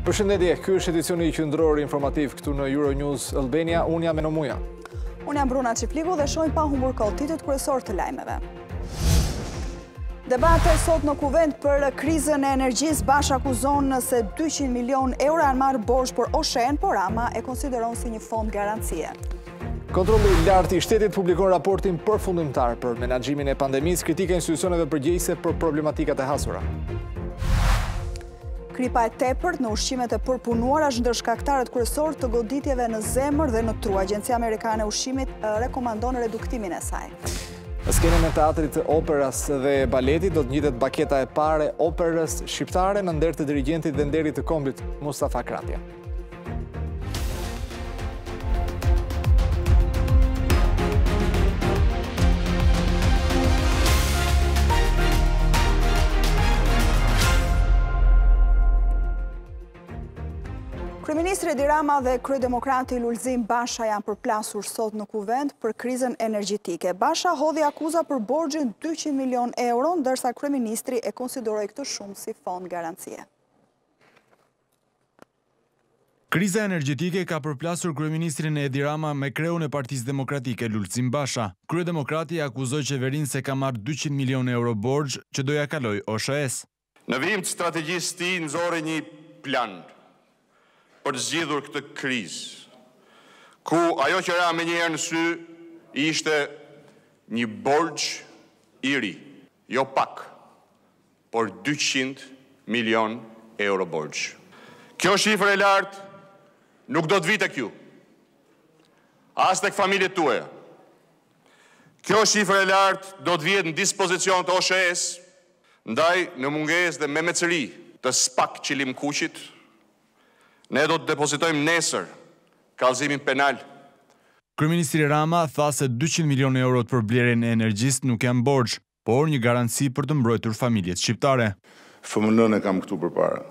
Përshëndetje, ky është edicioni qendror informativ këtu në Euronews Albania. Unë jam Eno Muja. Unë jam Bruna Qipliku dhe shohim pa humbur kohë titujt kryesor të lajmeve. Debate sot në kuvent për krizën e energjisë. Basha akuzon se 200 milion euro janë marrë borxh për Oshen, por Rama e konsideron si një fond garancie. Kontrolli i lartë i shtetit publikon raportin përfundimtar për menaxhimin e pandemisë, kritika e institucioneve përgjegjëse për problematikat e hasura. Kripa e tepërt në ushqimet e përpunuara është ndër shkaktarët kryesor të goditjeve në zemër dhe në tru. Agjencia Amerikane e Ushqimit rekomandon reduktimin e saj. Në skenën e teatrit, operas dhe baletit do të njitet baketa e parë operës shqiptare në nder të dirigjentit dhe nderit të kombit Mustafa Kratja. Kryeministri Edi Rama dhe kryedemokrati Lulzim Basha janë përplasur sot në kuvent për krizën energjetike. Basha hodhi akuza për borxhin 200 milion euro, ndërsa kryeministri e konsideroi këtë shumë si fond garancie. Kriza energjetike ka përplasur kryeministrin Edi Rama me kreun e Partisë Demokratike Lulzim Basha. Kryedemokrati akuzoi qeverinë se ka marrë 200 milion euro borxh që do ja kaloj OSHE-s. Në vijim të strategjisë të tij nxorri një plan për të zgjidhur këtë krizë, ku ajo që ra me njëherë në sy ishte një borxh i ri, jo pak, por 200 milion euro borxh. Kjo shifër e lartë nuk do të vi tek ju, as tek familjet tuaja. Kjo shifër e lartë do të vihet në dispozicion të OSHE-s, ndaj në mungesë dhe me mecëri të SPAK Qilim Kuqit, ne do të depozitojmë nesër kallëzimin penal. Kryeministri Rama tha se 200 milion euro për blerjen e energjisë nuk janë borxh, por një garanci për të mbrojtur familjet shqiptare. FMN e kam këtu përpara.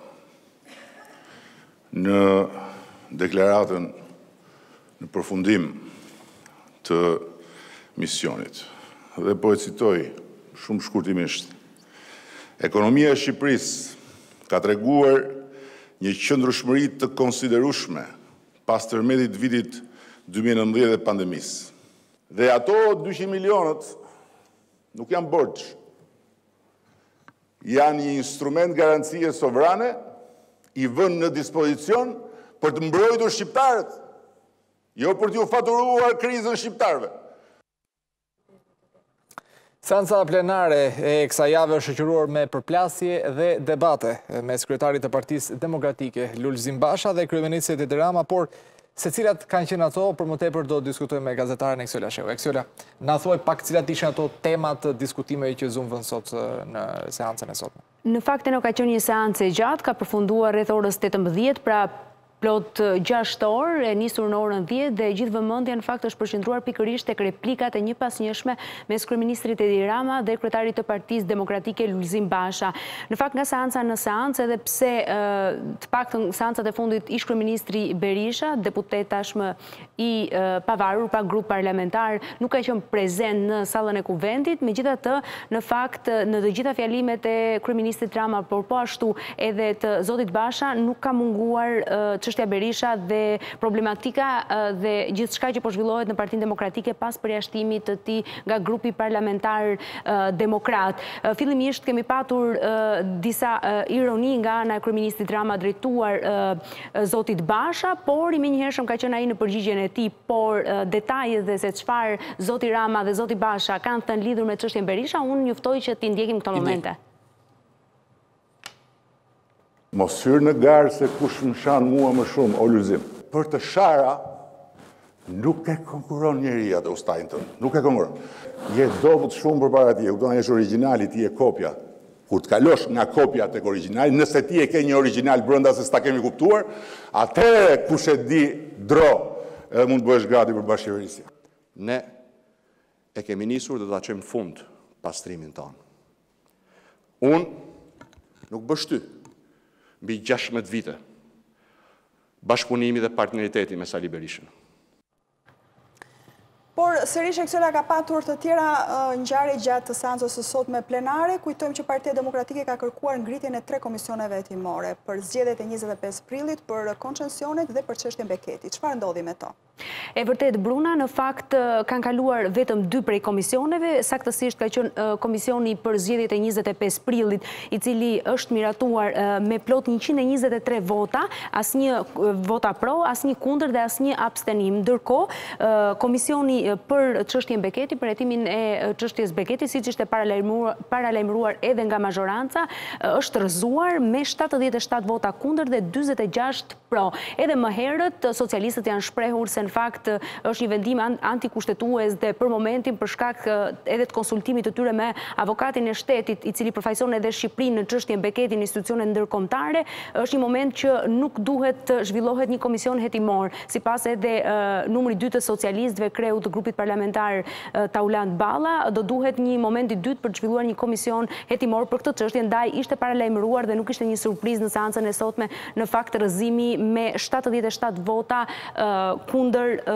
Në deklaratën në përfundim të misionit, dhe po e citoj shumë shkurtimisht. Ekonomia e Shqipërisë ka treguar një qëndrueshmëri të konsiderueshme pas tërmetit vitit 2019 dhe pandemisë. Dhe ato 200 milionët nuk janë borxh. Janë një instrument garancie sovrane i vënë në dispozicion për të mbrojtur shqiptarët, jo për t'ju faturuar krizën shqiptarëve. Seanca plenare e kësaj jave është shoqëruar me përplasje dhe debate mes kryetarit të Partisë Demokratike Lulzim Basha dhe kryeministrit Edi Rama, por secilat kanë qenë ato, për më tepër do diskutojmë me gazetaren Eksiola Shehu. Eksiola, na thuaj pak cilat ishin ato temat të diskutimeve që zumvën sot në seancën e sotme. Në fakt ka qenë një seancë e gjatë, ka përfunduar rreth orës 18, pra plot 6 orë, e nisur në orën 10 dhe gjithë vëmendja në fakt është përqendruar pikërisht tek replikat e njëpasnjëshme mes kryeministrit Edi Rama dhe kryetarit të Partisë Demokratike Lulzim Basha. Në fakt nga seanca në seancë, edhe pse të paktën seancat e fundit ish kryeministri Berisha, deputet tashmë i pavarur pa grup parlamentar, nuk ka qenë prezent në sallën e kuventit, megjithatë në fakt në të gjitha fjalimet e kryeministrit Rama, por po ashtu edhe të zotit Basha, nuk ka munguar çështja Berisha dhe problematika dhe gjithçka që po zhvillohet në Partinë Demokratike pas përjashtimit të tij nga grupi parlamentar demokrat. Fillimisht kemi patur disa ironi nga ana e kryeministit Rama drejtuar zotit Basha, por i menjëhershëm ka qenë ai në përgjigjen e tij, por detajet dhe se çfarë zoti Rama dhe zoti Basha kanë thënë lidhur me çështjen Berisha, unë njoftoj që t'i ndjekim këto momente. Mos hyrë në garë se kush më shanë mua më shumë, o Lulzim. Për të shara, nuk e konkuron njeri atë ustajnë tënë. Nuk e konkuron. Je dobët shumë për para ti, e këtona jesh originali, ti e kopja. Kur të kalosh nga kopja tek originali, nëse ti e ke një original brenda se s'ta kemi kuptuar, atëre kush e di dro, edhe mund të bëhesh gati për bashkëqeverisje. Ne e kemi nisur dhe ta çojmë fund pastrimin tonë. Unë nuk bështy mbi 16 vite bashkëpunimi dhe partneriteti me Sali Berishën. Por sërish e kësera ka patur të tjera ngjarje gjatë seancës së sotme plenare. Kujtojmë që Partia Demokratike ka kërkuar ngritjen e 3 komisioneve hetimore për zgjedhjet e 25 prillit, për koncesionet dhe për çështjen Beketi. Çfarë ndodhi me to? E vërtet, Bruna, në fakt kanë kaluar vetëm 2 prej komisioneve, saktësisht ka qenë komisioni për zgjedhjet e 25 prillit, i cili është miratuar me plot 123 vota, asnjë vota pro, asnjë kundër dhe asnjë abstenim. Ndërkohë, komisioni për çështjen Beketi, për hetimin e çështjes Beketi, siç ishte paralajmëruar edhe nga mazhoranca, është rrëzuar me 77 vota kundër dhe 46 pro. Edhe më herët, socialistët janë shprehur se në fakt është një vendim antikushtetues dhe për momentin për shkak edhe të konsultimit të tyre me avokatin e shtetit, i cili përfaqëson edhe Shqipërinë në çështjen Beketi në institucione ndërkombëtare, është një moment që nuk duhet të zhvillohet një komision hetimor, sipas edhe numri 2 të socialistëve, kreu të grupit parlamentar Tauland Balla, do duhet një moment i dytë për të zhvilluar një komision hetimor për këtë çështje, ndaj ishte paralajmëruar dhe nuk ishte një surprizë në seancën e sotme në fakt rrëzimi me 77 vota kundër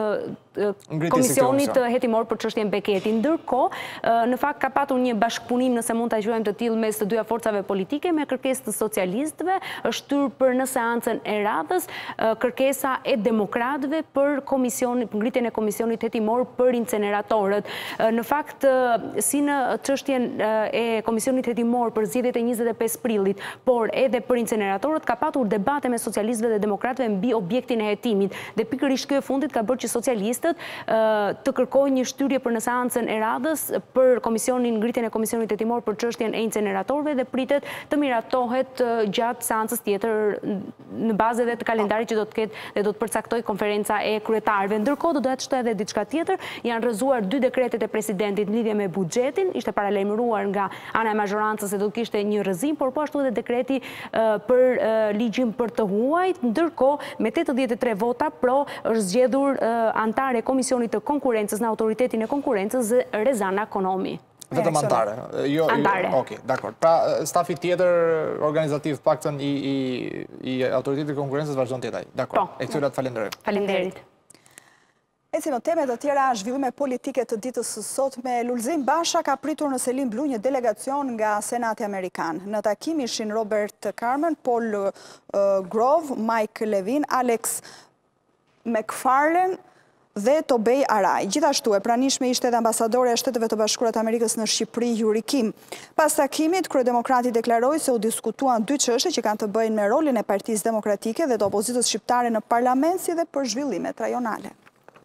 komisionit hetimor për çështjen Beketi. Ndërkohë, në fakt ka patur një bashkëpunim, nëse mund ta quajmë të tillë, mes të dyja forcave politike me kërkesë të socialistëve, është shtyr për në seancën e radhës kërkesa e demokratëve për ngritjen e komisionit hetimor për inceneratorët. Në fakt, si në çështjen e komisionit hetimor për zgjedhjet e 25 prillit, por edhe për inceneratorët, ka patur debate me socialistëve dhe demokratëve mbi objektin e hetimit. Dhe pikërisht ky e fundit ka bërë që socialistët të kërkojnë një shtyrje për në seancën e radhës për ngritjen e komisionit hetimor për çështjen e inceneratorëve dhe pritet të miratohet gjatë seancës tjetër në bazë edhe të kalendarit që do të ketë dhe do të përcaktoj konferenca e kryetarëve. Ndërkohë do të shtoj edhe diçka tjetër, janë rrëzuar 2 dekretet e presidentit në lidhje me buxhetin, ishte paralajmëruar nga ana e mazhorancës se do të kishte një rrëzim, por po ashtu edhe dekreti për ligjin për të huajt. Ndërkohë, me 83 vota pro është zgjedhur antare e Komisionit të Konkurrencës në Autoritetin e Konkurrencës Rezana Konomi. Vetëm antare? Antare. Okej, dakor. Pra, stafi tjetër organizativ paktën i Autoritetit të Konkurrencës vazhdon të jetaj. Dakor. E këtyre të falenderoj. Faleminderit. Eci në temet të tjera, zhvillime politike të ditës së sotme, Lulzim Basha ka pritur në Selim Blu një delegacion nga Senati Amerikan. Në takim ishin Robert Carmen, Paul Grove, Mike Levin, Alex McFarlane dhe Tobey Araj. Gjithashtu e pranishme ishte edhe ambasadore e Shteteve të Bashkuara të Amerikës në Shqipëri, Yuri Kim. Pas takimit, kryedemokrati deklaroi se u diskutuan 2 çështje që kanë të bëjnë me rolin e Partisë Demokratike dhe të opozitës shqiptare në parlament, si dhe për zhvillimet rajonale.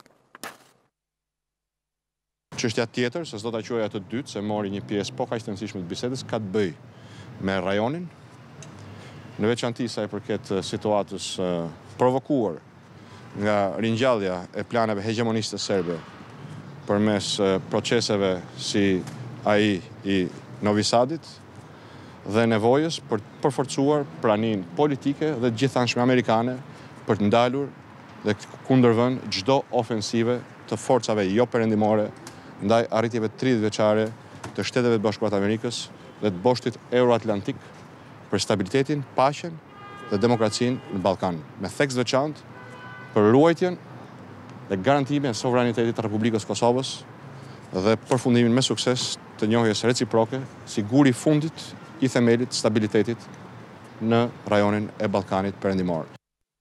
Çështja tjetër, se s'do ta quaj atë dytë, se mori një pjesë po kaq të rëndësishme të bisedës, ka të bëjë me rajonin, në veçanti sa i përket situatës provokuar nga ringjallja e planeve hegemoniste serbe përmes proceseve si ai i Novi Sadit dhe nevojës për të përforcuar praninë politike dhe gjithanshme amerikane për të ndalur dhe kundërvënë çdo ofensive të forcave jo perëndimore ndaj arritjeve 30 vjeçare të Shteteve të Bashkuara të Amerikës dhe të boshtit euroatlantik për stabilitetin, paqen dhe demokracinë në Ballkan, me theks veçantë për ruajtjen dhe garantimin e sovranitetit të Republikës Kosovës dhe përfundimin me sukses të njohjes reciproke si guri fundit i themelit stabilitetit në rajonin e Ballkanit perëndimor.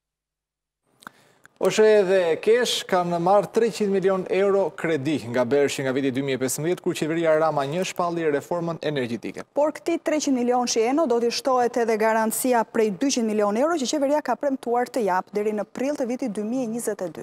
Oshe dhe Kesh kanë marrë 300 milion euro kredi nga Bershi nga viti 2015, kur qeveria Rama 1 shpalli reformën energjetike. Por këti 300 milion shieno do t'i shtohet edhe garancia prej 200 milion euro që qeveria ka premtuar të japë deri në prill të vitit 2022.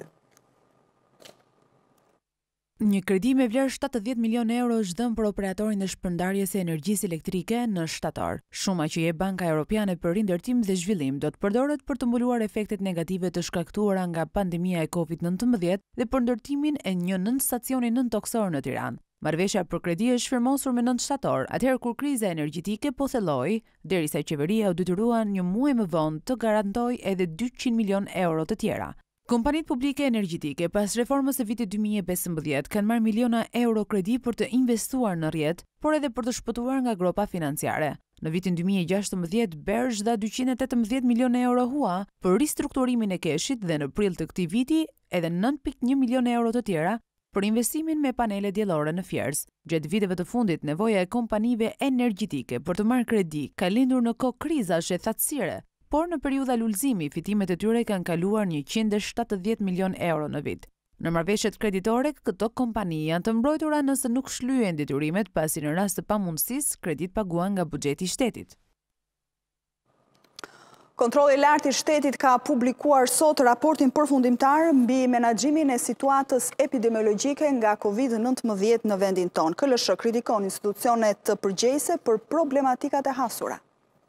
Një kredi me vlerë 70 milion euro është dhënë për operatorin e shpërndarjes së energjisë elektrike në shtator. Shuma që jep Banka Europiane për rindërtim dhe zhvillim do të përdoret për të mbuluar efektet negative të shkaktuara nga pandemia e COVID-19 dhe për ndërtimin e një nën stacioni nën toksor në Tiranë. Marrëveshja për kredi është firmosur me 9 shtator, atëherë kur kriza energjetike po thelloi, derisa qeveria u detyruan një muaj më vonë të garantojë edhe 200 milion euro të tjera. Kompanitë publike energjetike pas reformës së vitit 2015 kanë marrë miliona euro kredi për të investuar në rrjet, por edhe për të shpëtuar nga gropa financiare. Në vitin 2016, Bersh dha 218 miliona euro hua për ristrukturimin e keshit dhe në prill të këtij viti edhe 9.1 miliona euro të tjera për investimin me panele diellore në Fiersë. Gjatë viteve të fundit, nevoja e kompanive energjitike për të marrë kredi ka lindur në kohë krizash e thatësire, por në periudha lulëzimi, fitimet e tyre kanë kaluar 170 milion euro në vit. Në marrëveshjet kreditore, këto kompani janë të mbrojtura nëse nuk shlyen detyrimet, pasi në rast të pamundësisë, kredit paguan nga buxheti i shtetit. Kontrolli i lartë i shtetit ka publikuar sot raportin përfundimtar mbi menaxhimin e situatës epidemiologjike nga COVID-19 në vendin tonë. KLSH kritikon institucionet të përgjegjëse për problematikat e hasura.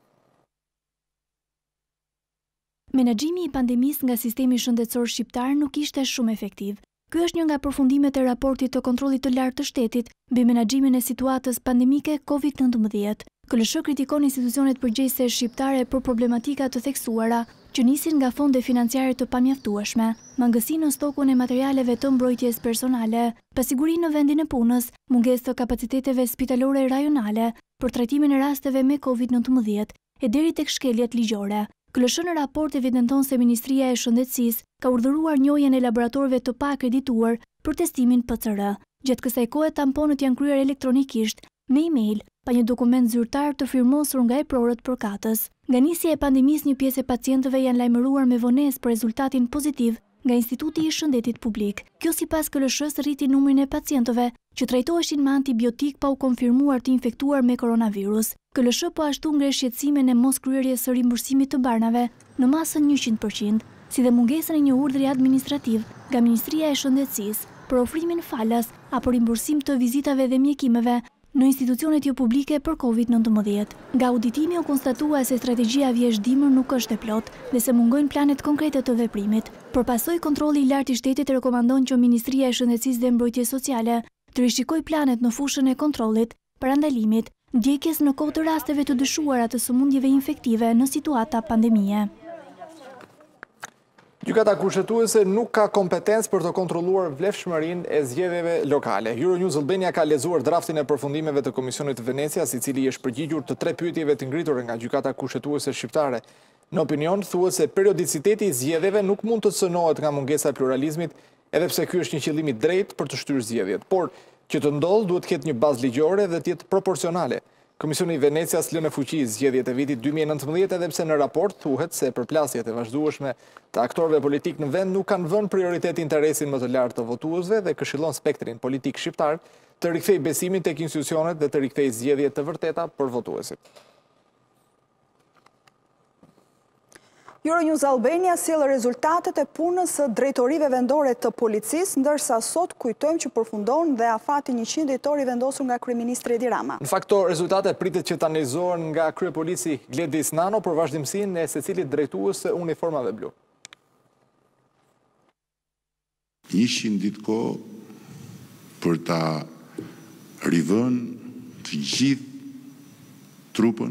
Menaxhimi i pandemisë nga sistemi shëndetësor shqiptar nuk ishte shumë efektiv. Ky është një nga përfundimet e raportit të kontrollit të lartë të shtetit mbi menaxhimin e situatës pandemike COVID-19. KLSH kritikon institucionet përgjegjëse shqiptare për problematika të theksuara që nisin nga fonde financiare të pamjaftueshme, mangësinë në stokun e materialeve të mbrojtjes personale, pasigurinë në vendin e punës, mungesë të kapaciteteve spitalore rajonale për trajtimin e rasteve me COVID-19 e deri tek shkeljet ligjore. KLSH në raport evidenton se Ministria e Shëndetësisë ka urdhëruar njojën e laboratorëve të paakredituar për testimin PCR. Gjatë kësaj kohe tamponët janë kryer elektronikisht, me email, pa një dokument zyrtar të firmosur nga EPROR-ët përkatës. Nga nisja e pandemisë, një pjesë e pacientëve janë lajmëruar me vonesë për rezultatin pozitiv nga Instituti i Shëndetit Publik. Kjo sipas KLSH-s rriti numrin e pacientëve që trajtoheshin me antibiotik pa u konfirmuar të infektuar me koronavirus. KLSH po ashtu ngre shqetësimin e moskryerjes së rimbursimit të barnave në masën 100%, si dhe mungesën e një urdhri administrativ nga Ministria e Shëndetësisë për ofrimin falas apo rimbursim të vizitave dhe mjekimeve në institucionet jo publike për COVID-19. Nga auditimi u konstatua se strategjia vjeshtë-dimër nuk është e plot dhe se mungojnë planet konkrete të veprimit. Përpasoj, kontrolli i lartë i shtetit rekomandon që Ministria e Shëndetësisë dhe Mbrojtjes Sociale të rishikoj planet në fushën e kontrollit, parandalimit, ndjekjes në kohë të rasteve të dyshuara të sëmundjeve infektive në situata pandemie. Gjykata kushtetuese nuk ka kompetencë për të kontrolluar vlefshmërinë e zgjedhjeve lokale. Euronews Albania ka lexuar draftin e përfundimeve të Komisionit të Venecias, i cili është përgjigjur të 3 pyetjeve të ngritura nga Gjykata kushtetuese shqiptare. Në opinion, thuhet se periodiciteti i zgjedhjeve nuk mund të cënohet nga mungesa e pluralizmit, edhe pse ky është një qëllim i drejtë për të shtyrë zgjedhjet, por që të ndodhë duhet të ketë një bazë ligjore dhe të jetë proporcionale. Komisioni i Venecias lë në fuqi zgjedhjet e vitit 2019, edhe pse në raport thuhet se përplasjet e vazhdueshme të aktorëve politik në vend nuk kanë vënë prioritet interesin më të lartë të votuesve dhe këshillon spektrin politik shqiptar të rikthejë besimin tek institucionet dhe të rikthejë zgjedhje të vërteta për votuesit. Euronews Albania sjell rezultatet e punës së drejtorive vendore të policisë, ndërsa sot kujtojmë që përfundon dhe afati 100 ditor i vendosur nga kryeministri Edi Rama. Në fakt, këto rezultate pritet që të analizohen nga kryepolici Gledis Nano për vazhdimsinë e secilit drejtues së uniformave blu. 100 ditë kohë për ta rivënë të gjithë trupën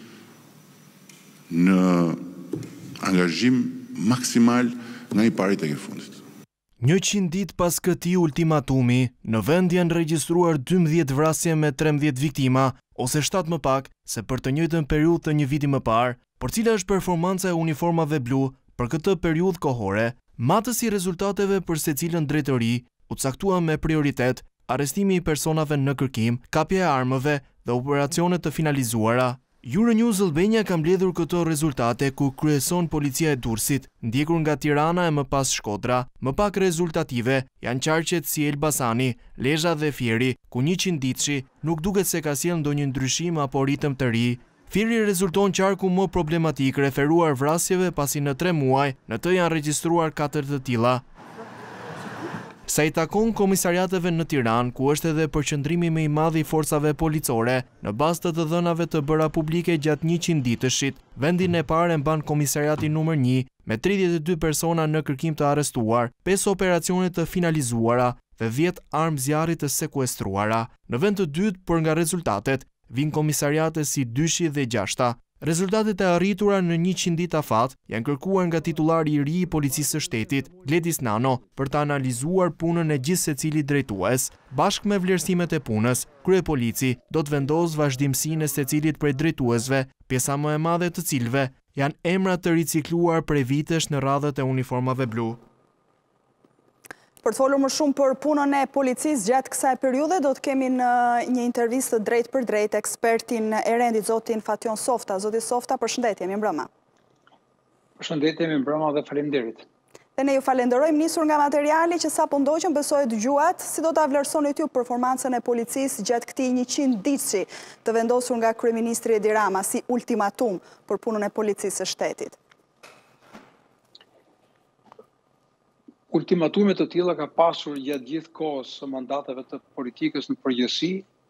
në angazhim maksimal nga i pari tek e fundit. 100 ditë pas këtij ultimatumi, në vend janë regjistruar 12 vrasje me 13 viktima, ose 7 më pak se për të njëjtën periudhë të një viti më parë. Por cila është performanca e uniformave blu për këtë periudhë kohore? Matësi i rezultateve për secilën drejtori u caktua me prioritet arrestimi i personave në kërkim, kapja e armëve dhe operacionet të finalizuara. Euronews Albania ka mbledhur këto rezultate ku kryeson policia e Durrësit, ndjekur nga Tirana e më pas Shkodra. Më pak rezultative janë qarqet si Elbasani, Lezhë dhe Fieri, ku 100 ditëshi nuk duket se ka sjellë ndonjë ndryshim apo ritëm të ri. Fieri rezulton qarku më problematik referuar vrasjeve, pasi në 3 muaj në të janë regjistruar 4 të tilla. Sa i takon komisariateve në Tiranë, ku është edhe përqendrimi më i madh i forcave policore, në bazë të dhënave të bëra publike gjatë 100 ditëshit, vendin e parë e mban komisariati numër 1 me 32 persona në kërkim të arrestuar, 5 operacione të finalizuara dhe 10 armë zjarri të sekuestruara. Në vend të dytë për nga rezultatet, vijnë komisariate si Dyshi dhe Gjashta. Rezultatet e arritura në 100 ditë afat janë kërkuar nga titulari i ri i policisë së shtetit, Gledis Nano, për të analizuar punën e gjithë secilit drejtues. Bashkë me vlerësimet e punës, kryepolici do të vendosë vazhdimsinë e secilit prej drejtuesve, pjesa më e madhe të cilëve janë emra të ricikluar prej vitesh në radhët e uniformave blu. Për të folur më shumë për punën e policisë gjatë kësaj periudhe, do të kemi në një intervistë drejt për drejt ekspertin e rendit, zotin Fation Softa. Zoti Softa, përshëndetje, mi mbrëma. Përshëndetje, mi mbrëma dhe faleminderit. Dhe ne ju falenderojmë, nisur nga materiali që sa po ndoqën, besoj dëgjuat, si do ta vlerësoni ju performancën e policisë gjatë këtij 100 ditëshi të vendosur nga kryeministri Edi Rama si ultimatum për punën e policisë së shtetit. Ultimatumet të tilla ka pasur gjatë gjithë kohës së mandateve të politikës në përgjithësi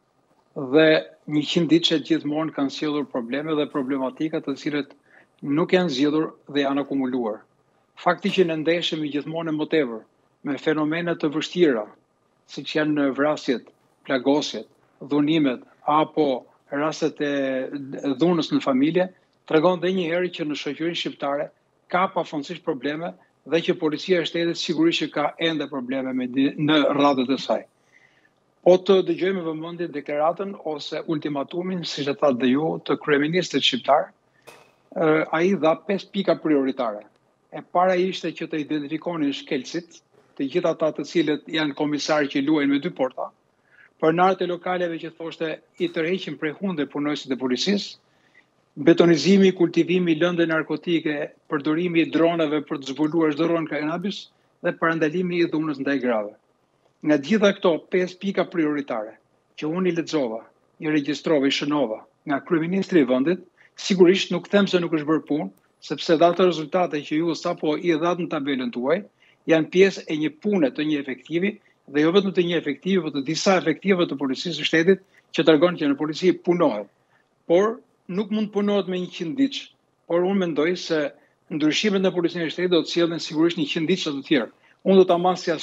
dhe 100 ditëshe gjithmonë kanë sjellur probleme dhe problematika të cilat nuk janë zgjidhur dhe janë akumuluar. Fakti që ne ndeshemi gjithmonë më tepër me fenomene të vështira, siç janë vrasjet, plagosjet, dhunimet apo rastet e dhunës në familje, tregon edhe një herë që në shoqërinë shqiptare ka pafundësisht probleme dhe që policia e shtetit sigurisht që ka ende probleme në radhët e saj. Po të dëgjojmë me vëmendje deklaratën ose ultimatumin, siç e thatë dhe ju, të kryeministrit shqiptar, ai dha 5 pika prioritare. E para ishte që të identifikonin shkelësit, të gjithë ata të cilët janë komisarë që luajnë me 2 porta, pronarët e lokaleve që thoshte i tërheqin prej hunde punonësit e policisë, betonizimi, kultivimi, lëndë narkotike, përdorimi i dronave për të zbuluar çdo rron kanabis dhe parandalimi i dhunës ndaj grave. Nga gjitha këto 5 pika prioritare që unë i lexova, i regjistrova, i shënova nga kryeministri i vendit, sigurisht nuk them se nuk është bërë punë, sepse ato rezultate që ju sapo i dhatë në tabelën tuaj janë pjesë e një pune të një efektivi dhe jo vetëm të një efektivi, por të disa efektive të policisë së shtetit që tregon që në polici punohet. Por nuk mund punohet me 100 ditë, por unë mendoj se ndryshimet në policinë e shtetit do të sjellin sigurisht 100 ditë të tjerë. Unë do ta masja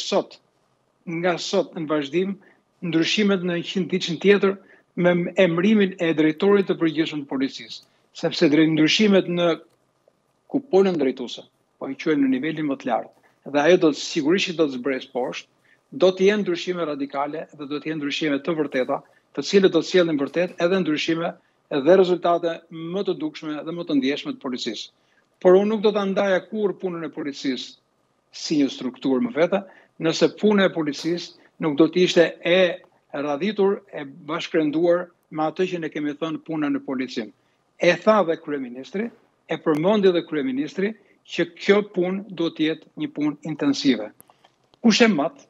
nga sot në vazhdim ndryshimet në 100 ditë tjetër me emërimin e drejtorit të përgjithshëm të policisë, sepse ndryshimet në kupolën drejtuese, po i quajmë në nivelin më të lartë, dhe ajo do të sigurisht do të zbresë poshtë, do të jenë ndryshime radikale dhe do të jenë ndryshime të vërteta, të cilët do të sjellin vërtet edhe ndryshime dhe rezultate më të dukshme dhe më të ndjeshme të policisë. Por unë nuk do ta ndaja kurrë punën e policisë si një strukturë më vete, nëse puna e policisë nuk do të ishte e radhitur, e bashkërenduar me atë që ne kemi thënë puna në policim. E tha dhe kryeministri, e përmendi dhe kryeministri që kjo punë do të jetë një punë intensive. Kush e mat,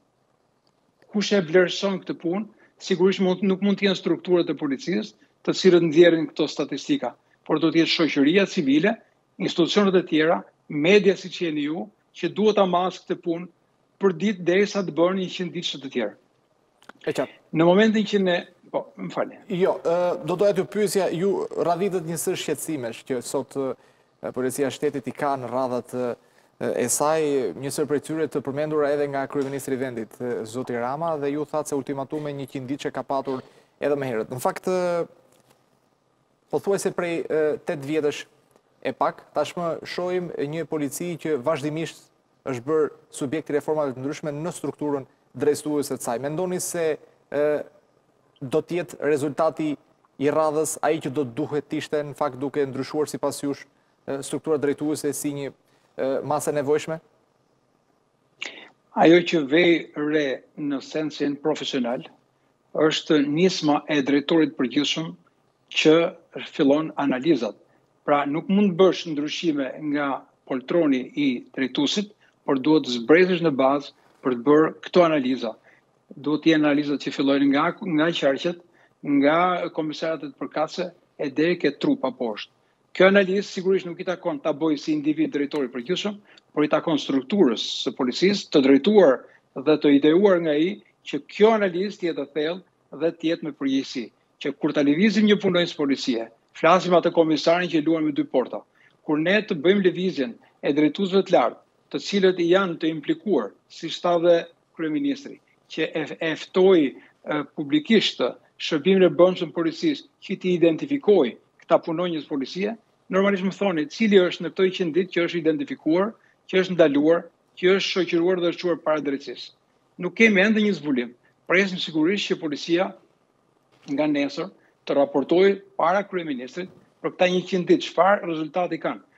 kush e vlerëson këtë punë, sigurisht nuk mund të jenë strukturat e policisë, të cilët nxjerrin këto statistika, por do të jetë shoqëria civile, institucionet e tjera, media siç jeni ju, që duhet ta marrë këtë punë për ditë derisa të bëhen 100 ditë të tjera. Në momentin që ne, po, më falni. Jo, do doja t'ju pyesja, ju radhitët një sër shqetësimesh që sot policia e shtetit i ka në radhat e saj, një sër prej tyre të përmendura edhe nga kryeministri i vendit, zoti Rama, dhe ju thatë se ultimatume 100 ditë që ka patur edhe më herët. Në fakt, pothuajse prej 8 vjetësh e pak, tashmë shohim një polici që vazhdimisht është bërë subjekti reformave të ndryshme në strukturën drejtuese të saj. Mendoni se do të jetë rezultati i radhës ai që do të duhet të ishte në fakt duke ndryshuar sipas jush struktura drejtuese si një masë e nevojshme? Ajo që vej re në sensin profesional është nisma e drejtorit përgjithshëm që fillon analizat. Pra nuk mund bësh ndryshime nga poltroni i drejtuesit, por duhet të zbresësh në bazë për të bërë këto analiza. Duhet të jenë analizat që fillojnë nga qarqet, nga komisariatet e përkatëse e deri ke trupa poshtë. Kjo analizë sigurisht nuk i takon ta bëjë si individ drejtori përgjithshëm, por i takon strukturës së policisë të drejtuar dhe të ideuar nga ai që kjo analizë të jetë e thellë dhe të jetë me përgjegjësi. Që kur ta lëvizim një punonjës policie, flasim atë komisarin që luan me 2 porta. Kur ne të bëjmë lëvizjen e drejtuesve të lartë, të cilët janë të implikuar, siç tha dhe kryeministri, që e ftoi publikisht shërbimin e brendshëm policisë që t'i identifikojë këta punonjës policie, normalisht më thoni cili është në këto 100 ditë që është identifikuar, që është ndaluar, që është shoqëruar dhe është çuar para drejtësisë. Nuk kemi ende një zbulim. Presim sigurisht që policia nga nesër të raportojë para kryeministrit për këta 100 ditë çfarë rezultati kanë.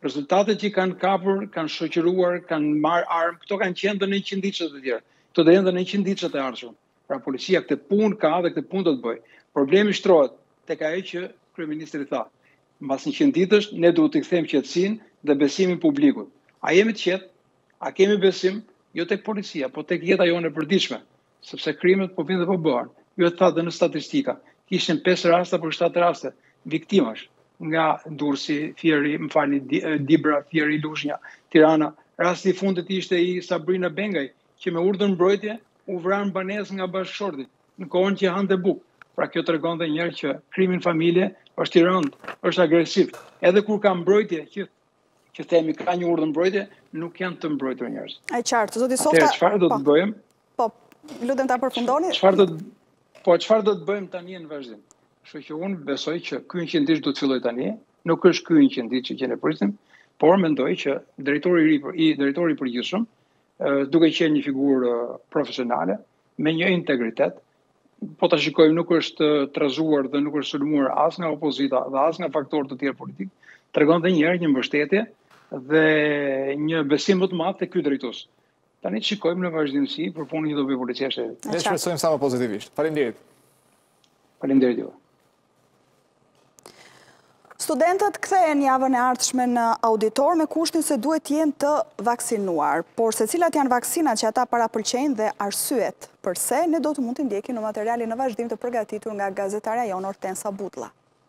Rezultatet që kanë kapur, kanë shoqëruar, kanë marrë armë, këto kanë qenë dhe në 100 ditët e tjera. Këto do jenë dhe në 100 ditët e ardhshme. Pra policia këtë punë ka dhe këtë punë do të bëjë. Problemi shtrohet tek ajo që kryeministri tha. Mbas 100 ditësh ne duhet të kthejmë qetësinë dhe besimin publikut. A jemi të qetë? A kemi besim? Jo tek policia, po tek jeta jone e përditshme, sepse krimet po vinë dhe po bëhen. Ju e tha dhe në statistika, kishin 5 raste për 7 raste viktimash nga Durrësi, Fieri, Dibra, Fieri, Lushnja, Tirana. Rasti i fundit ishte i Sabrina Bengaj, që me urdhër mbrojtje u vran banesë nga bashkëshorti, në kohën që hante bukë. Pra kjo tregon dhe njerë që krimi në familje është i rëndë, është agresiv. Edhe kur ka mbrojtje, që themi ka një urdhër mbrojtje, nuk janë të mbrojtur njerëz. E qartë, zoti Softa. Atëherë çfarë do të bëjmë? Po, lutem ta përfundoni. Çfarë do të bëjmë tani në vazhdim? Kështu që unë besoj që ky incendish do të fillojë tani, nuk është ky incendish që ne prisim, por mendoj që drejtori i përgjithshëm, duke qenë një figurë profesionale, me një integritet, po ta shikojmë nuk është trazuar dhe nuk është sulmuar as nga opozita dhe as nga faktorë të tjerë politik, tregon dhe njëherë një mbështetje dhe një besim më të madh te ky drejtues. Tani shikojmë në vazhdimsi për punën që do bëjë policia e shtetit. Ne shpresojmë sa më pozitivisht. Faleminderit. Faleminderit ju. Studentët kthehen javën e ardhshme në auditor me kushtin se duhet të jenë të vaksinuar, por se cilat janë vaksinat që ata parapëlqejnë dhe arsyet përse, ne do të mund të ndjekim në materialin në vazhdim të përgatitur nga gazetarja jonë Hortensa Butlla.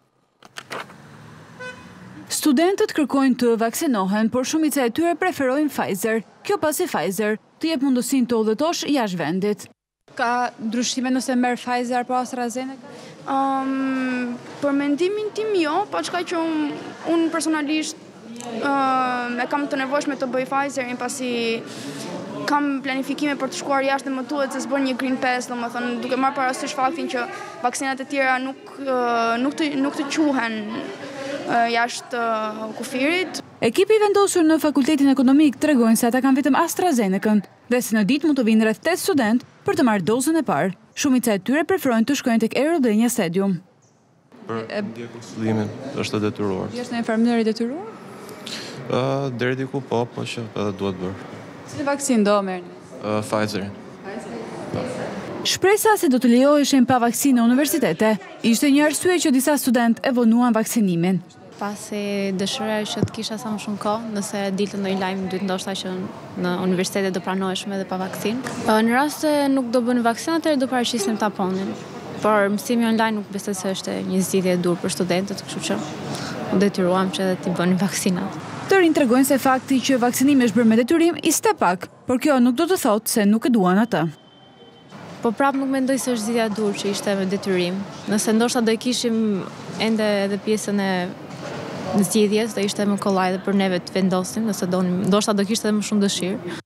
Studentët kërkojnë të vaksinohen, por shumica e tyre preferojnë Pfizer. Kjo pasi Pfizer të jep mundësinë të udhëtosh jashtë vendit. Ka ndryshime nëse merr Pfizer apo AstraZeneca? Për mendimin tim jo, pa çka që unë personalisht e kam të nevojshme të bëj Pfizerin pasi kam planifikime për të shkuar jashtë dhe më duhet se s'bën një Green Pass, domethënë duke marrë parasysh faktin që vaksinat e tjera nuk të quhen jashtë kufirit. Ekipi vendosur në Fakultetin Ekonomik tregojnë se ata kanë vetëm AstraZenecën dhe se në ditë mund të vinë rreth 8 student për të marrë dozën e parë. Shumica e tyre preferojnë të shkojnë tek Aerodhenia Stadium. Për ndjekur studhimin është detyruar. Është në infermier i detyruar? Deri diku po që edhe duhet bërë. Cilë vaksinë do merrni? Pfizerin. Shpresa se do të lejoheshin pa vaksinë në universitete ishte një arsye që disa student e vonuan vaksinimin. Pasi dëshiroja që të kisha sa më shumë kohë, nëse dilte ndonjë lajm dytë ndoshta që në universitete do pranoheshme edhe pa vaksinë. Në rast se nuk do bënë vaksinë, atëherë do paraqisnim taponin. Por mësimi online nuk besoj se është një zgjidhje e durë për studentët, kështu që u detyruam që edhe t'i bënin vaksinat. Të rinj tregojnë se fakti që vaksinimi është bërë me detyrim ishte pak, por kjo nuk do të thotë se nuk e duan atë. Po prapë nuk mendoj se është zgjidhja e durë që ishte me detyrim. Nëse ndoshta do e kishim ende edhe pjesën e zgjidhjes, do ishte më kollaj edhe për neve të vendosim, nëse ndoshta do kishte edhe më shumë dëshirë.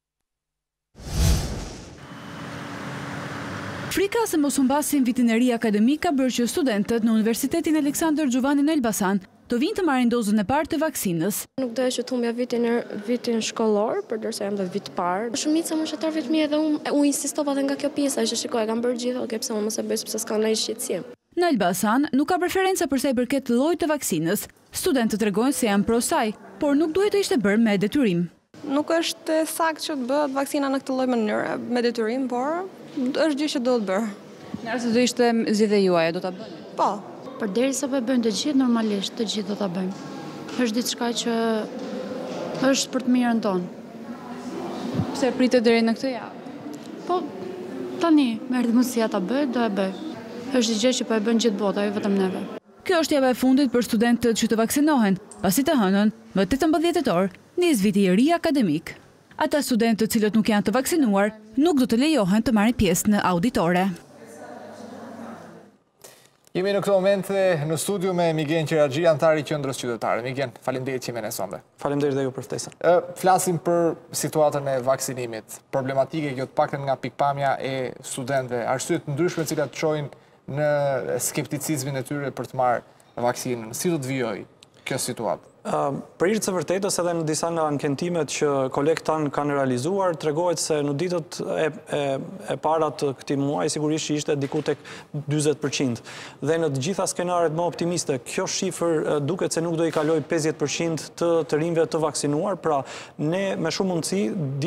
Frika se mos humbasin vitin e ri akademik ka bërë që studentët në Universitetin Aleksandër Xhuvani në Elbasan të vinë të marrin dozën e parë të vaksinës. Nuk doja që të humbja vitin shkollor, përdërsa jam dhe vit parë. Shumica moshatarëve të mi edhe u insistova dhe nga kjo pjesa, që shikoj, kam bërë gjithë, oke, pse unë mos e bëj sepse s'ka ndonjë shqetësim. Në Elbasan nuk ka preferenca për sa i përket llojit të vaksinës. Studentët tregojnë se janë pro saj, por nuk duhet të ishte bërë me detyrim. Nuk është saktë që të bëhet vaksina në këtë lloj mënyre me detyrim, por është gjë që do të bërë. Në rast se do ishte zgjidhja juaj, do ta bëni? Po. Përderisa po e bëjnë të gjithë, normalisht të gjithë do ta bëjmë. Është diçka që është për të mirën tonë. Pse pritet deri në këtë javë? Po, tani, me erdhi mundësia ta bëj, do e bëj. Është gjë që po e bën gjithë bota, jo vetëm neve. Kjo është java e fundit për studentët që të vaksinohen, pasi të hënën, më 18 tetor, nis viti i ri akademik. Ata studentët cilët nuk janë të vaksinuar, nuk do të lejohen të marrin pjesë në auditore. Jemi në këtë moment në studio me Migjen Qiraxhi, antari i Qendrës Qytetare. Migjen, faleminderit që jeni sonde. Faleminderit dhe ju për ftesën. Flasim për situatën e vaksinimit. Problematike kjo të paktën nga pikpamja e studentëve, arsye të ndryshme të cilat çojnë në skepticizmin e tyre për të marrë vaksinën. Si do të vijojë kjo situatë? Për irë të vërtetës edhe në disa nga ankentimet që kolegët tanë kanë realizuar, tregohet se në ditët e parat të këtij muaji sigurisht që ishte diku tek 40%. Dhe në të gjitha skenaret më optimiste, kjo shifër duket se nuk do i kaloj 50% të rinjve të vaksinuar, pra ne me shumë mundësi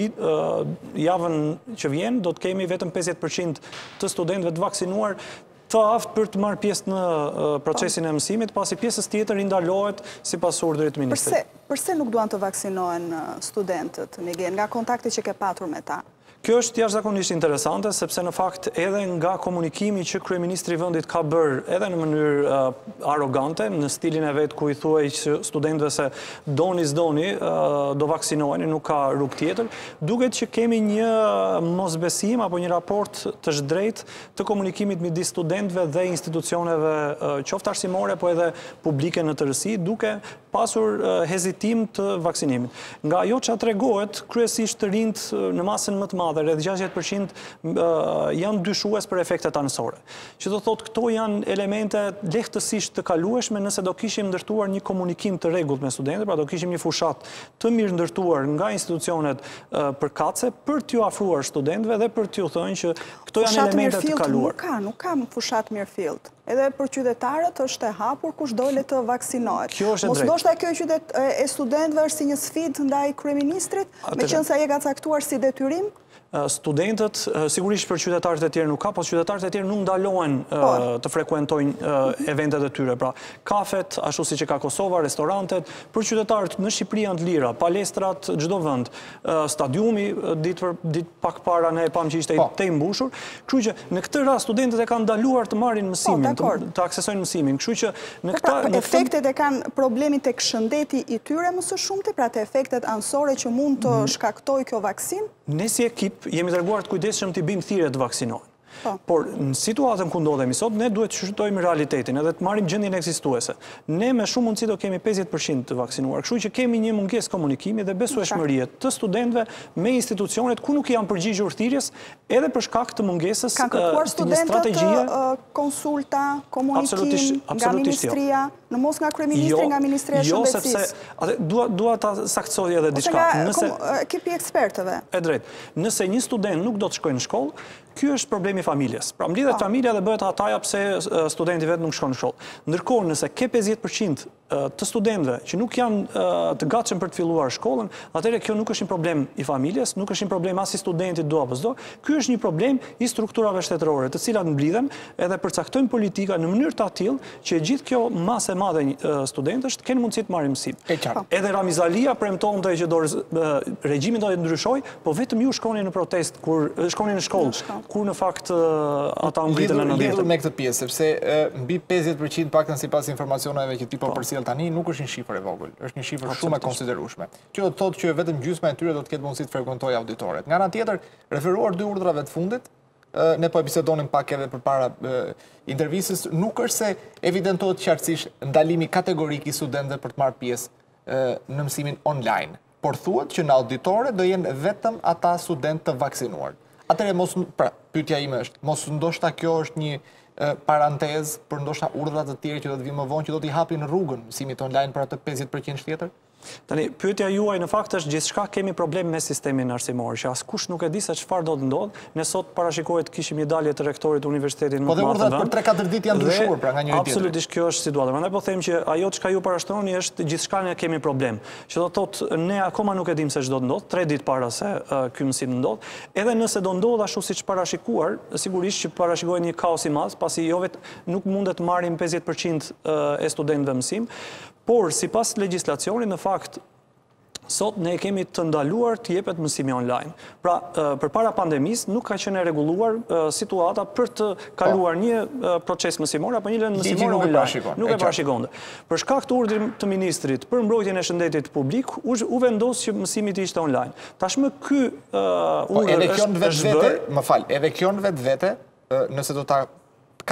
javën që vjen do të kemi vetëm 50% të studentëve të vaksinuar të aftë për të marrë pjesë në procesin e mësimit, pasi pjesës tjetër i ndalohet sipas urdhrit të ministrit. Përse nuk duan të vaksinohen studentët, Miguel, nga kontakte që ke patur me ta? Kjo është jashtëzakonisht interesante, sepse në fakt edhe nga komunikimi që kryeministri i vendit ka bërë edhe në mënyrë arrogante, në stilin e vet ku i thuaj që studentëve se doni s'doni do vaksinoheni, nuk ka rrugë tjetër, duket që kemi një mosbesim apo një raport të zhdrejt të komunikimit midis studentëve dhe institucioneve qoftë arsimore, po edhe publike në tërësi, duke pasur hezitim të vaksinimit. Nga ajo që tregohet, kryesisht të rinjt në masën më të madhe, rreth 60% janë dyshues për efektet anësore. Që do thotë këto janë elemente lehtësisht të kalueshme nëse do kishim ndërtuar një komunikim të rregullt me studentët, pra do kishim një fushat të mirë ndërtuar nga institucionet përkatëse për t'ju afruar studentëve dhe për t'ju thënë që këto janë elemente të kaluar. Nuk ka fushat mirëfillt. Edhe për qytetarët është e hapur kush dole të vaksinohet. Kjo është e drejtë. Mos ndoshta kjo qytet e studentëve është si një sfidë ndaj kryeministrit, meqense ai e ka caktuar si detyrim? Studentët, sigurisht për qytetarët e tjerë nuk ka, po qytetarët e tjerë nuk ndalohen të frekuentojnë eventet e tyre. Pra, kafet, ashtu si që ka Kosova, restorantet, për qytetarët në Shqipëri janë të lira, palestrat, çdo vend, stadiumi, ditë pak para ne e pam që ishte të mbushur. Kështu që në këtë rast studentët e kanë ndaluar të marrin mësimin, të aksesojnë mësimin. Kështu që në këtë efektet e kanë problemin tek shëndeti i tyre më së shumti, pra te efektet anësore që mund të shkaktojë kjo vaksin? Ne si ekip jemi treguar të kujdesshëm të bëjmë thirrje të vaksinohen. Por në situatën ku ndodhemi sot, ne duhet të shqyrtojmë realitetin edhe të marrim gjendjen ekzistuese. Ne me shumë mundësi do kemi 50% të vaksinuar, kështu që kemi një mungesë komunikimi dhe besueshmërie të studentëve me institucionet ku nuk janë përgjigjur thirrjes edhe për shkak të mungesës të një strategjie. Konsulta, komunikim nga ministria, në mos nga kryeministri, nga Ministria e Shëndetësisë. Dua ta saktësoj edhe diçka. Ose nga ekipi ekspertëve. E drejtë. Nëse një student nuk do të shkojë në shkollë, ky është problemi familjes. Pra mlidhet familja dhe bëhet hataja pse studenti vet nuk shkon në shkollë. Ndërkohë, nëse ke 50% të studentëve që nuk janë të gatshëm për të filluar shkollën, atëherë kjo nuk është një problem i familjes, nuk është një problem as i studentit do apo s'do. Ky është një problem i strukturave shtetërore, të cilat mblidhen edhe përcaktojnë politika në mënyrë të tillë që gjithë kjo masë e madhe studentësh të kenë mundësi të marrin mësim. Edhe Ramizalia premtonte që regjimi do të ndryshojë, po vetëm ju shkonin në protest kur shkonin në shkollë, kur në fakt ata mbritën në 90. Lidhur me këtë pjesë, sepse mbi 50% paktën sipas informacioneve që ti po përcjell tani nuk është një shifër e vogël, është një shifër shumë e konsiderueshme. Kjo do të thotë që vetëm gjysma e tyre do të ketë mundësi të frekuentojë auditoret. Nga ana tjetër, referuar dy urdhrave të fundit, ne po e bisedonim pak edhe përpara intervistës, nuk është se evidentohet qartësisht ndalimi kategorik i studentëve për të marrë pjesë në mësimin online, por thuhet që në auditore do jenë vetëm ata studentë të vaksinuar. Atëherë pyetja ime është, mos ndoshta kjo është një parantez për ndoshta urdhra të tjerë që do të vinë më vonë që do t'i hapin rrugën mësimit online për atë 50% tjetër? Tani, pyetja juaj në fakt është gjithçka kemi problem me sistemin arsimor, që askush nuk e di se çfarë do të ndodh. Ne sot parashikohet kishim një dalje të rektorit të universitetit më të madh. Po dhe urdhrat për 3-4 ditë janë ndryshuar pra nga njëri tjetri. Absolutisht kjo është situata. Prandaj po them që ajo çka ju parashtroni është gjithçka ne kemi problem. Që do thotë ne akoma nuk e dim se ç'do të ndodh, 3 ditë para se ky mësim ndodh. Edhe nëse do ndodh ashtu siç parashikuar, sigurisht që parashikohet një kaos i madh, pasi jo vetë nuk mundet të marrin 50% e studentëve mësim, por sipas legjislacionit në fakt sot ne kemi të ndaluar të jepet mësimi online. Pra, përpara pandemisë nuk ka qenë e rregulluar situata për të kaluar një proces mësimor apo një lëndë mësimore online. Nuk e parashikonte. Për shkak të urdhrit të ministrit për mbrojtjen e shëndetit publik, u vendos që mësimi të ishte online. Tashmë ky urdhër është edhe kjo në vetvete, nëse do ta kapim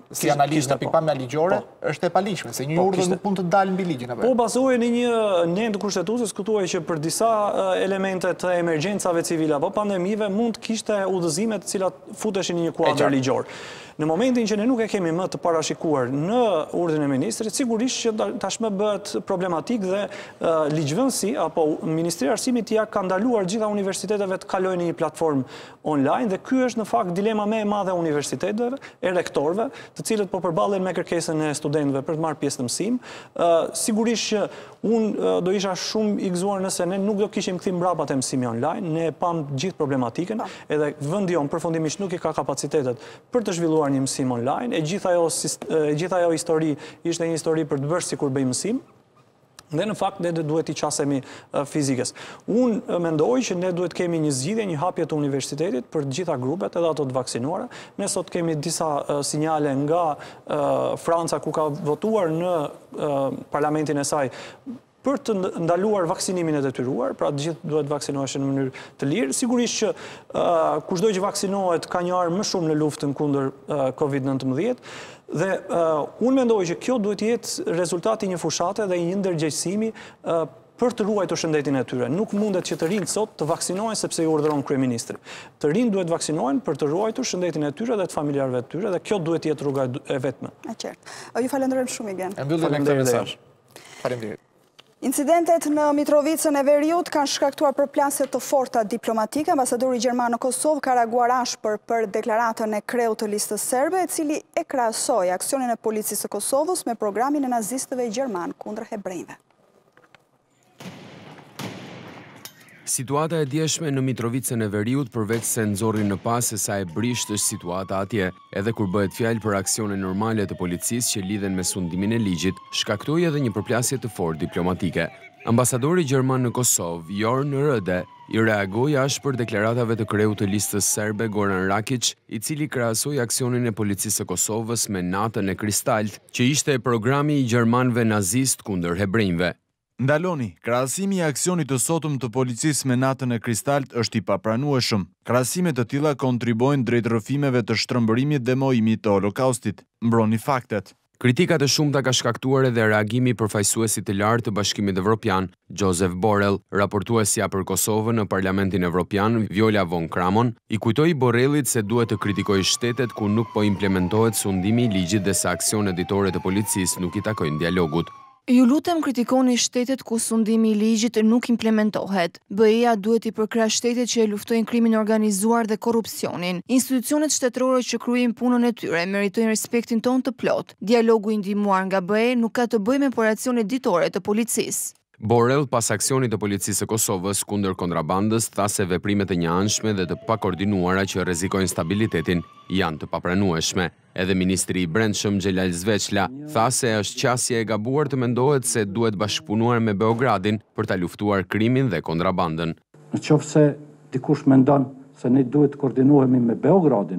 si analizë në pikpamja ligjore, është e paligjshme, se një urdhër nuk mund të dalë mbi ligjin apo. Po bazohej në një nement të kushtetuesës ku thuaj që për disa elemente të emergjencave civile apo pandemive mund kishte udhëzime të cilat futeshin në një kuadër ligjor. Në momentin që ne nuk e kemi më të parashikuar në urdhën e ministrit, sigurisht që tashmë bëhet problematik dhe ligjvënësi apo Ministria e Arsimit ja ka ndaluar gjitha universiteteve të kalojnë në një platformë online dhe ky është në fakt dilema më e madhe e universiteteve, e rektorëve, të cilët po përballen me kërkesën e studentëve për të marrë pjesë në mësim. Sigurisht që unë do isha shumë i gëzuar nëse ne nuk do kishim kthim mbrapa te mësimi online, ne pam gjithë problematikën, edhe vendi jon përfundimisht nuk i ka kapacitetet për të zhvilluar një mësim online, e gjitha ajo histori ishte një histori për të bërë sikur bëjmë mësim, dhe në fakt ne duhet i qasemi fizikës. Unë mendoj që ne duhet kemi një zgjidhje, një hapje të universitetit për gjitha grupet, edhe ato të vaksinuara. Ne sot kemi disa sinjale nga Franca ku ka votuar në parlamentin e saj për të ndaluar vaksinimin e detyruar, pra gjithë duhet vaksinoheshin në mënyrë të lirë. Sigurisht që kushdo që vaksinohet ka një armë më shumë në luftën kundër COVID-19, dhe unë mendoj që kjo duhet jetë rezultati një fushate dhe një ndërgjegjësimi për të ruajtur shëndetin e tyre. Nuk mundet që të rinjt sot të vaksinohen sepse i urdhëron kryeministri. Të rinjt duhet vaksinohen për të ruajtur shëndetin e tyre dhe të familjarëve të tyre, dhe kjo duhet jetë rruga e vetme. E qartë. Ju falenderojmë shumë igen. Mbyllim me këtë mesazh. Faleminderit. Incidentet në Mitrovicën e Veriut kanë shkaktuar përplasje të forta diplomatike. Ambasadori gjerman në Kosovë ka reaguar ashpër për deklaratën e kreut të listës serbe, e cili e krahasoi aksionin e policisë së Kosovës me programin e nazistëve gjerman kundër hebrejve. Situata e djeshme në Mitrovicën e Veriut përveç se nxorri në pas se sa e brisht është situata atje, edhe kur bëhet fjalë për aksione normale të policisë që lidhen me sundimin e ligjit, shkaktoi edhe një përplasje të fortë diplomatike. Ambasadori gjerman në Kosovë, Jorn Rëde, i reagoi ashpër deklaratave të kreut të listës serbe Goran Rakic, i cili krahasoi aksionin e policisë së Kosovës me natën e kristalt, që ishte programi i gjermanëve nazist kundër hebrejve. Ndaloni, krahasimi i aksionit të sotëm të policisë me natën e kristalt është i papranueshëm. Krahasime të tilla kontribojnë drejt rrëfimeve të shtrëmbërimit dhe mojimit të Holokaustit. Mbroni faktet. Kritikat e shumta ka shkaktuar edhe reagimi i përfaqësuesit të lartë të Bashkimit Evropian, Joseph Borrell, raportuesja për Kosovën në Parlamentin Evropian, Viola von Kramon, i kujtoi Borrellit se duhet të kritikojë shtetet ku nuk po implementohet sundimi i ligjit dhe se aksionet ditore të policisë nuk i takojnë dialogut. Ju lutem kritikoni shtetet ku sundimi i ligjit nuk implementohet. BE-ja duhet i përkrah shtetet që e luftojnë krimin organizuar dhe korrupsionin. Institucionet shtetërore që kryejnë punën e tyre meritojnë respektin ton të plot. Dialogu i ndihmuar nga BE nuk ka të bëjë me operacione ditore të policisë. Borrell, pas aksionit të policisë së Kosovës kundër kontrabandës, tha se veprimet e njëanshme dhe të pakoordinuara që rrezikojnë stabilitetin janë të papranueshme. Edhe ministri i Brendshëm Xhelal Zveçla tha se është qasje e gabuar të mendohet se duhet bashkëpunuar me Beogradin për ta luftuar krimin dhe kontrabandën. Në qoftë se dikush mendon se ne duhet të koordinohemi me Beogradin,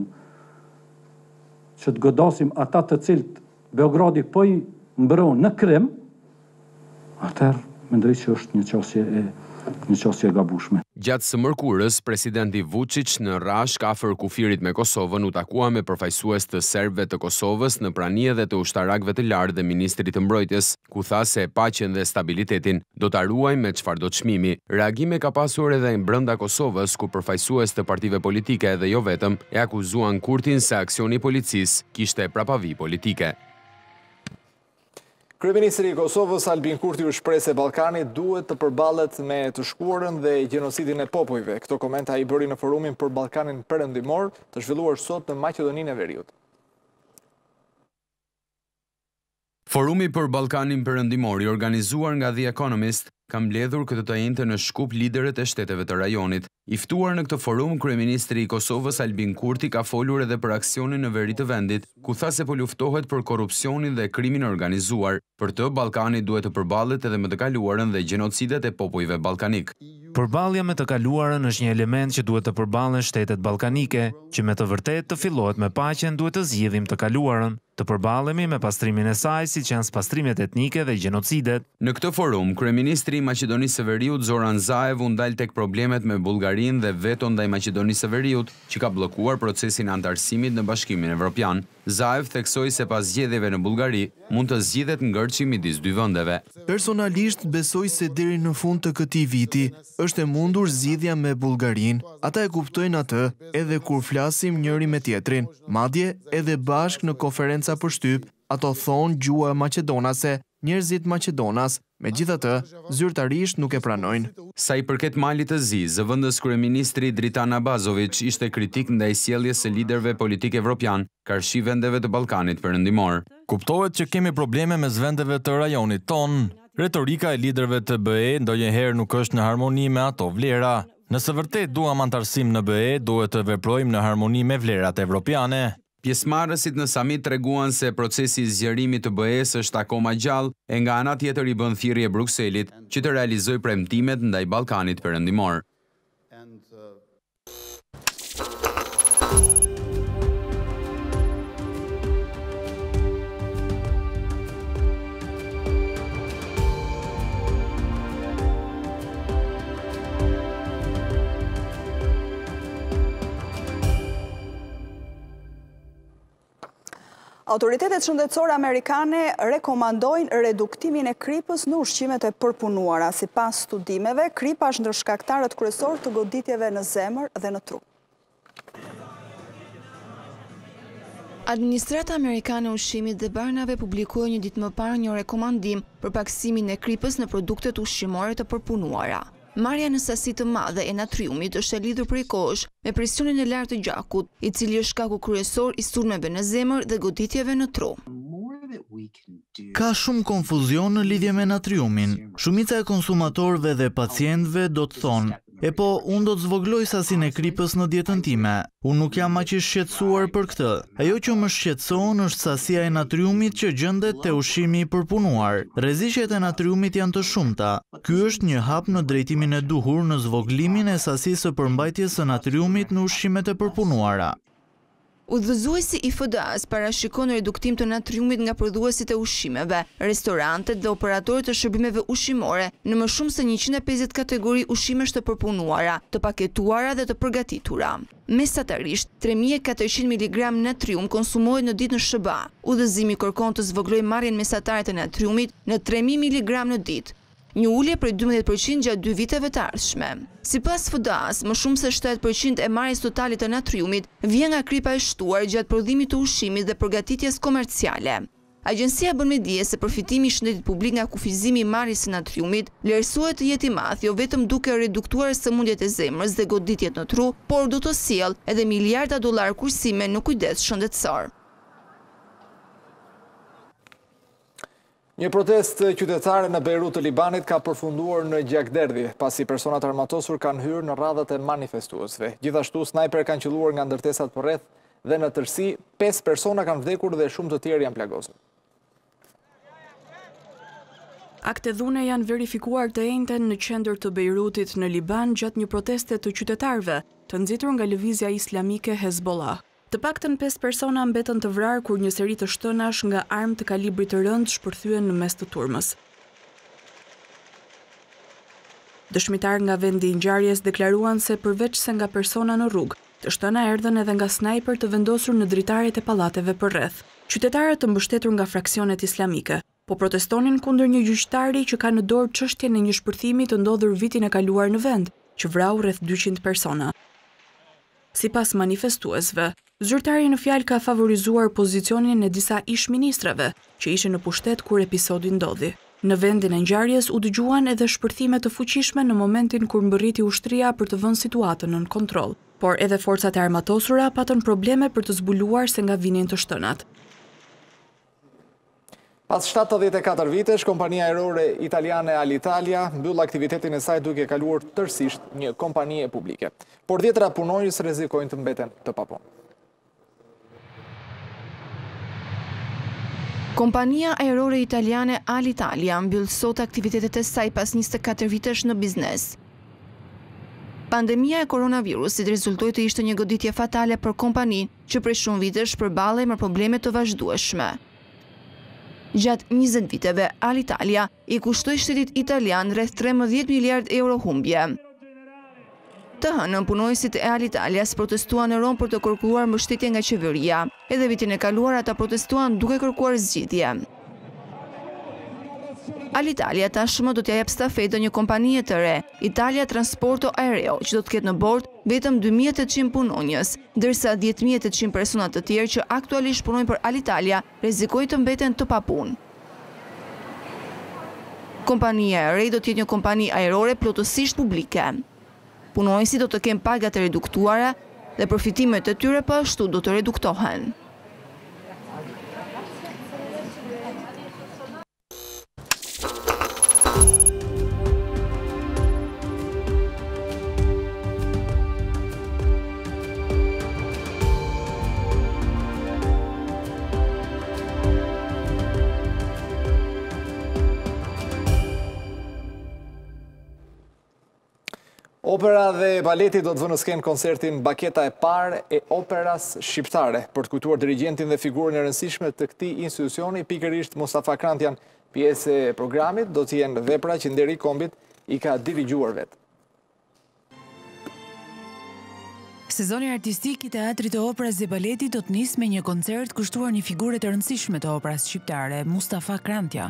që të godasim ata të cilët Beogradi po i mbron në Krim, atëherë mendoj që është një qasje e gabueshme. Gjatë së mërkurës, presidenti Vučić në Rashk afër kufirit me Kosovën u takua me përfaqësues të serbëve të Kosovës në prani edhe të ushtarakëve të lartë dhe ministrit të mbrojtjes, ku tha se paqen dhe stabilitetin do ta ruajmë me çfarëdo çmimi. Reagime ka pasur edhe brenda Kosovës, ku përfaqësues të partive politike dhe jo vetëm e akuzuan Kurtin se aksioni i policisë kishte prapavi politike. Kryeministri i Kosovës Albin Kurti u shpreh se Ballkani duhet të përballet me të shkuarën dhe gjenocidin e popujve. Këto komenta i bëri në forumin për Ballkanin Perëndimor, të zhvilluar sot në Maqedoninë e Veriut. Forumi për Ballkanin Perëndimor i organizuar nga The Economist ka mbledhur këtë të njëjtë në Shkup liderët e shteteve të rajonit. I ftuar në këtë forum, kryeministri i Kosovës Albin Kurti ka folur edhe për aksionin në veri të vendit, ku tha se po luftohet për korrupsionin dhe krimin organizuar. Për të, Ballkani duhet të përballet edhe me të kaluarën dhe gjenocidet e popujve ballkanik. Përballja me të kaluarën është një element që duhet të përballen shtetet ballkanike, që me të vërtetë të fillohet me paqen duhet të zgjidhim të kaluarën. të përballemi me pastrimin e saj, siç janë pastrimet etnike dhe gjenocidet. Në këtë forum, kryeministri i Maqedonisë së Veriut Zoran Zaev u ndal tek problemet me Bullgarinë dhe veto ndaj Maqedonisë së Veriut, që ka bllokuar procesin e antarësimit në Bashkimin Evropian. Zaev theksoi se pas zgjedhjeve në Bullgari mund të zgjidhet ngërçi midis dy vendeve. Personalisht besoj se deri në fund të këtij viti është e mundur zgjidhja me Bullgarinë. Ata e kuptojnë atë edhe kur flasim njëri me tjetrin, madje edhe bashk në konferenca për shtyp, ato thonë gjua maqedonase, njerëzit Maqedonas, megjithatë, zyrtarisht nuk e pranojnë. Sa i përket Malit të Zi, zëvendës kryeministri Dritan Abazović ishte kritik ndaj sjelljes së liderëve politik evropian, karshi vendeve të Ballkanit Perëndimor. Kuptohet që kemi probleme me vendeve të rajonit ton. Retorika e liderëve të BE ndonjëherë nuk është në harmoni me ato vlera. Nëse vërtet duam antarësim në BE, duhet të veprojmë në harmoni me vlerat evropiane. Pjesëmarrësit në samit treguan se procesi i zgjerimit të BE-s është akoma gjallë, e nga ana tjetër i bën thirrje Brukselit që të realizojë premtimet ndaj Ballkanit Perëndimor. Autoritetet shëndetësore amerikane rekomandojnë reduktimin e kripës në ushqimet e përpunuara. Sipas studimeve, kripa është ndër shkaktarët kryesor të goditjeve në zemër dhe në tru. Administrata Amerikane e Ushqimit dhe Barnave publikoi një ditë më parë një rekomandim për paksimin e kripës në produktet ushqimore të përpunuara. Marrja në sasi të madhe e natriumit është e lidhur prej kohësh me presionin e lartë të gjakut, i cili është shkaku kryesor i sulmeve në zemër dhe goditjeve në tru. Ka shumë konfuzion në lidhje me natriumin. Shumica e konsumatorëve dhe pacientëve do të thonë: "E po, unë do të zvogloj sasinë e kripës në dietën time. Unë nuk jam aq i shqetësuar për këtë. Ajo që më shqetëson është sasia e natriumit që gjendet te ushqimi i përpunuar. Rreziqet e natriumit janë të shumta. Ky është një hap në drejtimin e duhur në zvoglimin e sasisë së përmbajtjes së natriumit në ushqimet e përpunuara." Udhëzuesi i FDA-s parashikon reduktim të natriumit nga prodhuesit e ushqimeve, restorantet dhe operatorët të shërbimeve ushqimore në më shumë se 150 kategori ushqimesh të përpunuara, të paketuara dhe të përgatitura. Mesatarisht, 3400 mg natrium konsumohet në ditë në SBA. Udhëzimi kërkon të zvoglojë marrjen mesatare të natriumit në 3000 mg në ditë, një ulje prej 12% gjatë 2 viteve të ardhshme. Sipas FDA-s, më shumë se 70% e marrjes totale të natriumit vjen nga kripa e shtuar gjatë prodhimit të ushqimit dhe përgatitjes komerciale. Agjencia bën me dije se përfitimi i shëndetit publik nga kufizimi i marrjes së natriumit vlerësohet të jetë i madh jo vetëm duke reduktuar sëmundjet e zemrës dhe goditjet në tru, por do të sjellë edhe miliarda dollar kursime në kujdes shëndetësor. Një protest qytetare në Beirut të Libanit ka përfunduar në gjakderdhje, pasi personat armatosur kanë hyrë në radhët e manifestuesve. Gjithashtu, snajper kanë qelluar nga ndërtesat përreth dhe në tërësi 5 persona kanë vdekur dhe shumë të tjerë janë plagosur. Akte dhune janë verifikuar të njëjtën në qendër të Beirutit në Liban gjatë një proteste të qytetarëve, të nxitur nga lëvizja islamike Hezbollah. Të paktën 5 persona mbetën të vrarë kur një seri të shtënash nga armë të kalibrit të rëndë shpërthyen në mes të turmës. Dëshmitar nga vendi i ngjarjes deklaruan se përveç se nga persona në rrugë, të shtëna erdhën edhe nga snajper të vendosur në dritaret e pallateve përreth. Qytetarët të mbështetur nga fraksionet islamike po protestonin kundër një gjyqtari që ka në dorë çështjen e një shpërthimi të ndodhur vitin e kaluar në vend, që vrau rreth 200 persona. Sipas manifestuesve, zyrtari në fjalë ka favorizuar pozicionin e disa ish-ministrave që ishin në pushtet kur episodi ndodhi. Në vendin e ngjarjes u dëgjuan edhe shpërthime të fuqishme në momentin kur mbërriti ushtria për të vënë situatën nën kontroll, por edhe forcat e armatosura patën probleme për të zbuluar se nga vinin të shtënat. Pas 74 vitesh, kompania ajrore italiane Alitalia mbyll aktivitetin e saj duke kaluar tërësisht një kompanie publike. Por 10 punonjës rrezikojnë të mbeten të papunë. Kompania ajrore italiane Alitalia mbyll sot aktivitetet e saj pas 24 vitesh në biznes. Pandemia e koronavirusit rezultoi të ishte një goditje fatale për kompaninë që prej shumë vitesh përballej me probleme të vazhdueshme. Gjatë 20 viteve, Alitalia i kushtoi shtetit italian rreth 13 miliard euro humbje. Të hënën punojësit e Alitalias protestuan në Rom për të kërkuar mbështetje nga qeveria. Edhe vitin e kaluar ata protestuan duke kërkuar zgjidhje. Alitalia tashmë do t'ja jep stafetë një kompanie të re, Italia Transporto Aereo, që do të ketë në bord vetëm 2800 punonjës, ndërsa 10.800 persona të tjerë që aktualisht punojnë për Alitalia rrezikojnë të mbeten të papunë. Kompania e re do të jetë një kompani ajrore plotësisht publike. Punonjësit do të kenë paga të reduktuara dhe përfitimet e tyre po ashtu do të reduktohen. Opera dhe baleti do të vënë në skenë koncertin Baketa e parë e operas shqiptare. Për të kujtuar dirigentin dhe figurën e rëndësishme të këtij institucioni, pikërisht Mustafa Krantjan, pjesë e programit do të jenë vepra që Nderi Kombit i ka dirigjuar vetë. Sezoni artistik i teatrit të operas dhe baletit do të nisë me një koncert kushtuar një figurë të rëndësishme të operas shqiptare, Mustafa Krantja.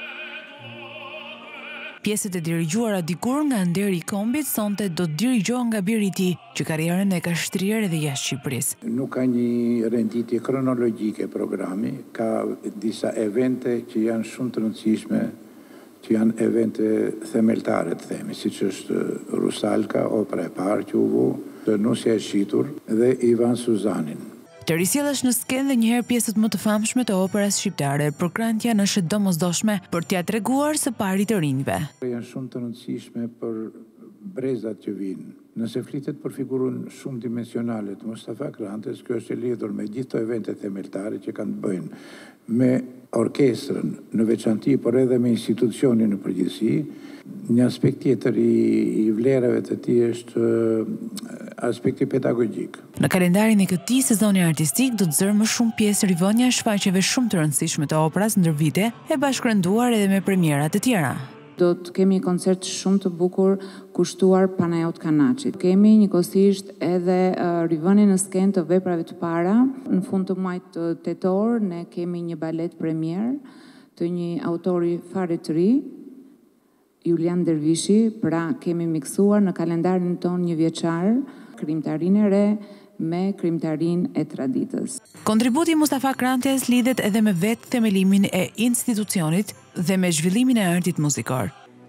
Pjesët e dirigjuara dikur nga Nderi Kombit sonte do të dirigjohen nga biri i tij, që karrierën e ka shtrirë edhe jashtë Shqipërisë. Nuk ka një renditje kronologjike programi, ka disa evente që janë shumë të rëndësishme, që janë evente themeltare të themi, siç është Rusalka, opera e parë që u vu, Nusja e Shitur dhe Ivan Suzanin. Të risjellësh në skenë dhe njëherë pjesët më të famshme të operas shqiptare, për Krantjan është domosdoshme për t'ia treguar së pari të rinjve. Janë shumë të rëndësishme për brezat që vinë. Nëse flitet për figurën shumë dimensionale të Mustafa Krantës, kjo është e lidhur me gjithë të evente themeltare që kanë të bëjnë me orkestrën në veçanti, por edhe me institucionin në përgjithësi. Një aspekt tjetër i vlerave të tij është aspekti pedagogjik. Në kalendarin e këtij sezoni artistik do të zërë më shumë pjesë rivënia shfaqjeve shumë të rëndësishme të operas ndër vite, e bashkërenduar edhe me premiera të tjera. Do të kemi një koncert shumë të bukur kushtuar Panajot Kanaqit. Kemi njëkohësisht edhe rivënien në skenë të veprave të para. Në fund të muajit tetor ne kemi një balet premier të një autori fare të ri, Julian Dervishi, pra kemi miksuar në kalendarin ton një vjeçar, krimtarinë e re me krimtarinë e traditës. Kontributi Mustafa Krantjas lidhet edhe me vetë themelimin e institucionit dhe me zhvillimin e artit muzikor.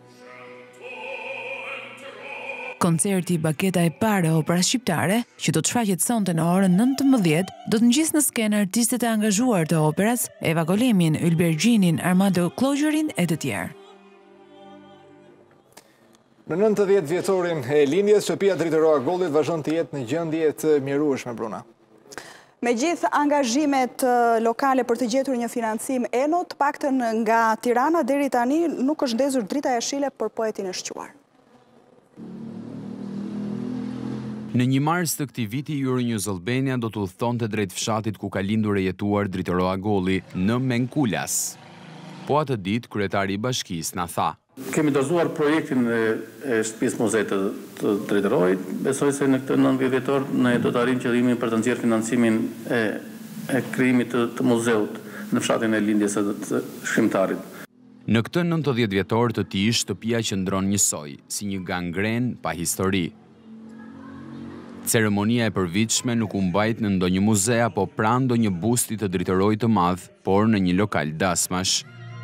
Koncerti Baketa e parë e operas shqiptare, që do të shfaqet sonte në orën 19, do të ngjisë në skenë artistët e angazhuar të operas, Eva Golemin, Ylber Gjinin, Armando Klogjërin e të tjerë. Në 90 vjetorin e lindjes, shtëpia Dritoria Gollit vazhdon të jetë në gjendje të mjerueshme, Bruna. Me gjithë angazhimet lokale për të gjetur një financim ENO, të paktën nga Tirana deri tani nuk është ndezur drita e jeshile për poetin e shquar. Në 1 mars të këtij viti, Euronews Albania do të udhëtonte drejt fshatit ku ka lindur e jetuar Dritoria Golli, në Menkulas. Po atë ditë, kryetari i bashkisë na tha: Kemi dorëzuar projektin e shtëpisë muzeit të Dritorit. Besoj se në këtë 90 vjetor ne do të arrijmë qëllimin për të nxjerrë financimin e krijimit të muzeut në fshatin e lindjes së shkrimtarit. Në këtë 90 vjetor të tij, shtëpia qëndron njësoj, si një gangren pa histori. Ceremonia e përvitshme nuk u mbajt në ndonjë muze apo pranë ndonjë busti të dritorit të madh, por në një lokal dasmash.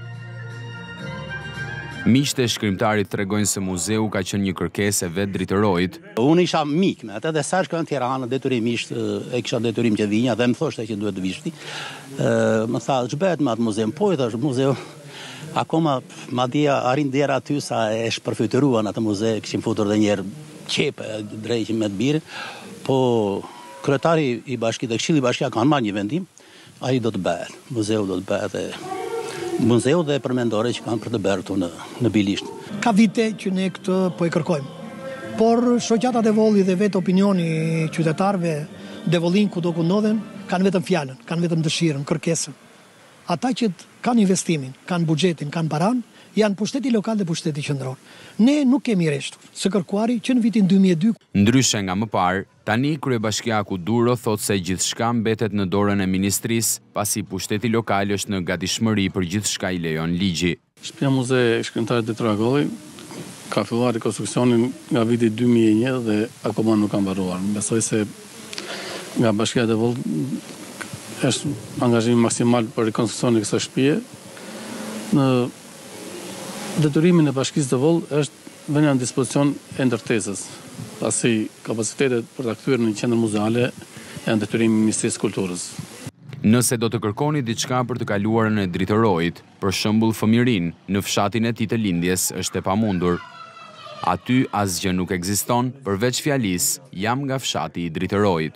Miqtë e shkrimtarit tregojnë se muzeu ka qenë një kërkesë e vet dritorit. Unë isha mik me atë dhe sa shkoj në Tiranë detyrimisht e kisha detyrim që vinja dhe më thoshte që duhet të vishti. Më tha, ç'bëhet me atë muzeum? Po i thash, muzeu akoma madje arrin dera aty sa e shpërfytyruan atë muze, kishim futur edhe një herë qepe drejt me të birë, po kryetari i bashkisë dhe këshilli bashkia kanë marrë një vendim, ai do të bëhet, muzeu do të bëhet muzeu dhe përmendore që kanë për të bërë këtu në Bilisht. Ka vite që ne këtë po e kërkojmë. por shoqatat e vollit dhe vetë opinioni qytetarëve devollin kudo ku ndodhen, kanë vetëm fjalën, kanë vetëm dëshirën, kërkesën. Ata që kanë investimin, kanë buxhetin, kanë paran, janë pushteti lokal dhe pushteti qendror. Ne nuk kemi rreshtur, së kërkuari që në vitin 2002. Ndryshe nga më parë, tani kryebashkiaku Duro thotë se gjithçka mbetet në dorën e ministrisë, pasi pushteti lokal është në gatishmëri për gjithçka i lejon ligji. Shtëpia muze e shkrimtarit Detyra Golli ka filluar rekonstruksionin nga viti 2001 dhe akoma nuk ka mbaruar. Besoj se nga Bashkia e Devoll është angazhimi maksimal për rekonstruksionin e kësaj shtëpie. Në detyrimin e Bashkisë Devoll është vënia në dispozicion e ndërtesës, pasi kapacitetet për ta kthyer në qendër muzeale janë detyrimi i Ministrisë Kulturës. Nëse do të kërkoni diçka për të kaluarën e Dritorit, për shembull fëmirin, në fshatin e tij të lindjes është e pamundur. Aty asgjë nuk ekziston, përveç fjalisë, jam nga fshati i Dritorit.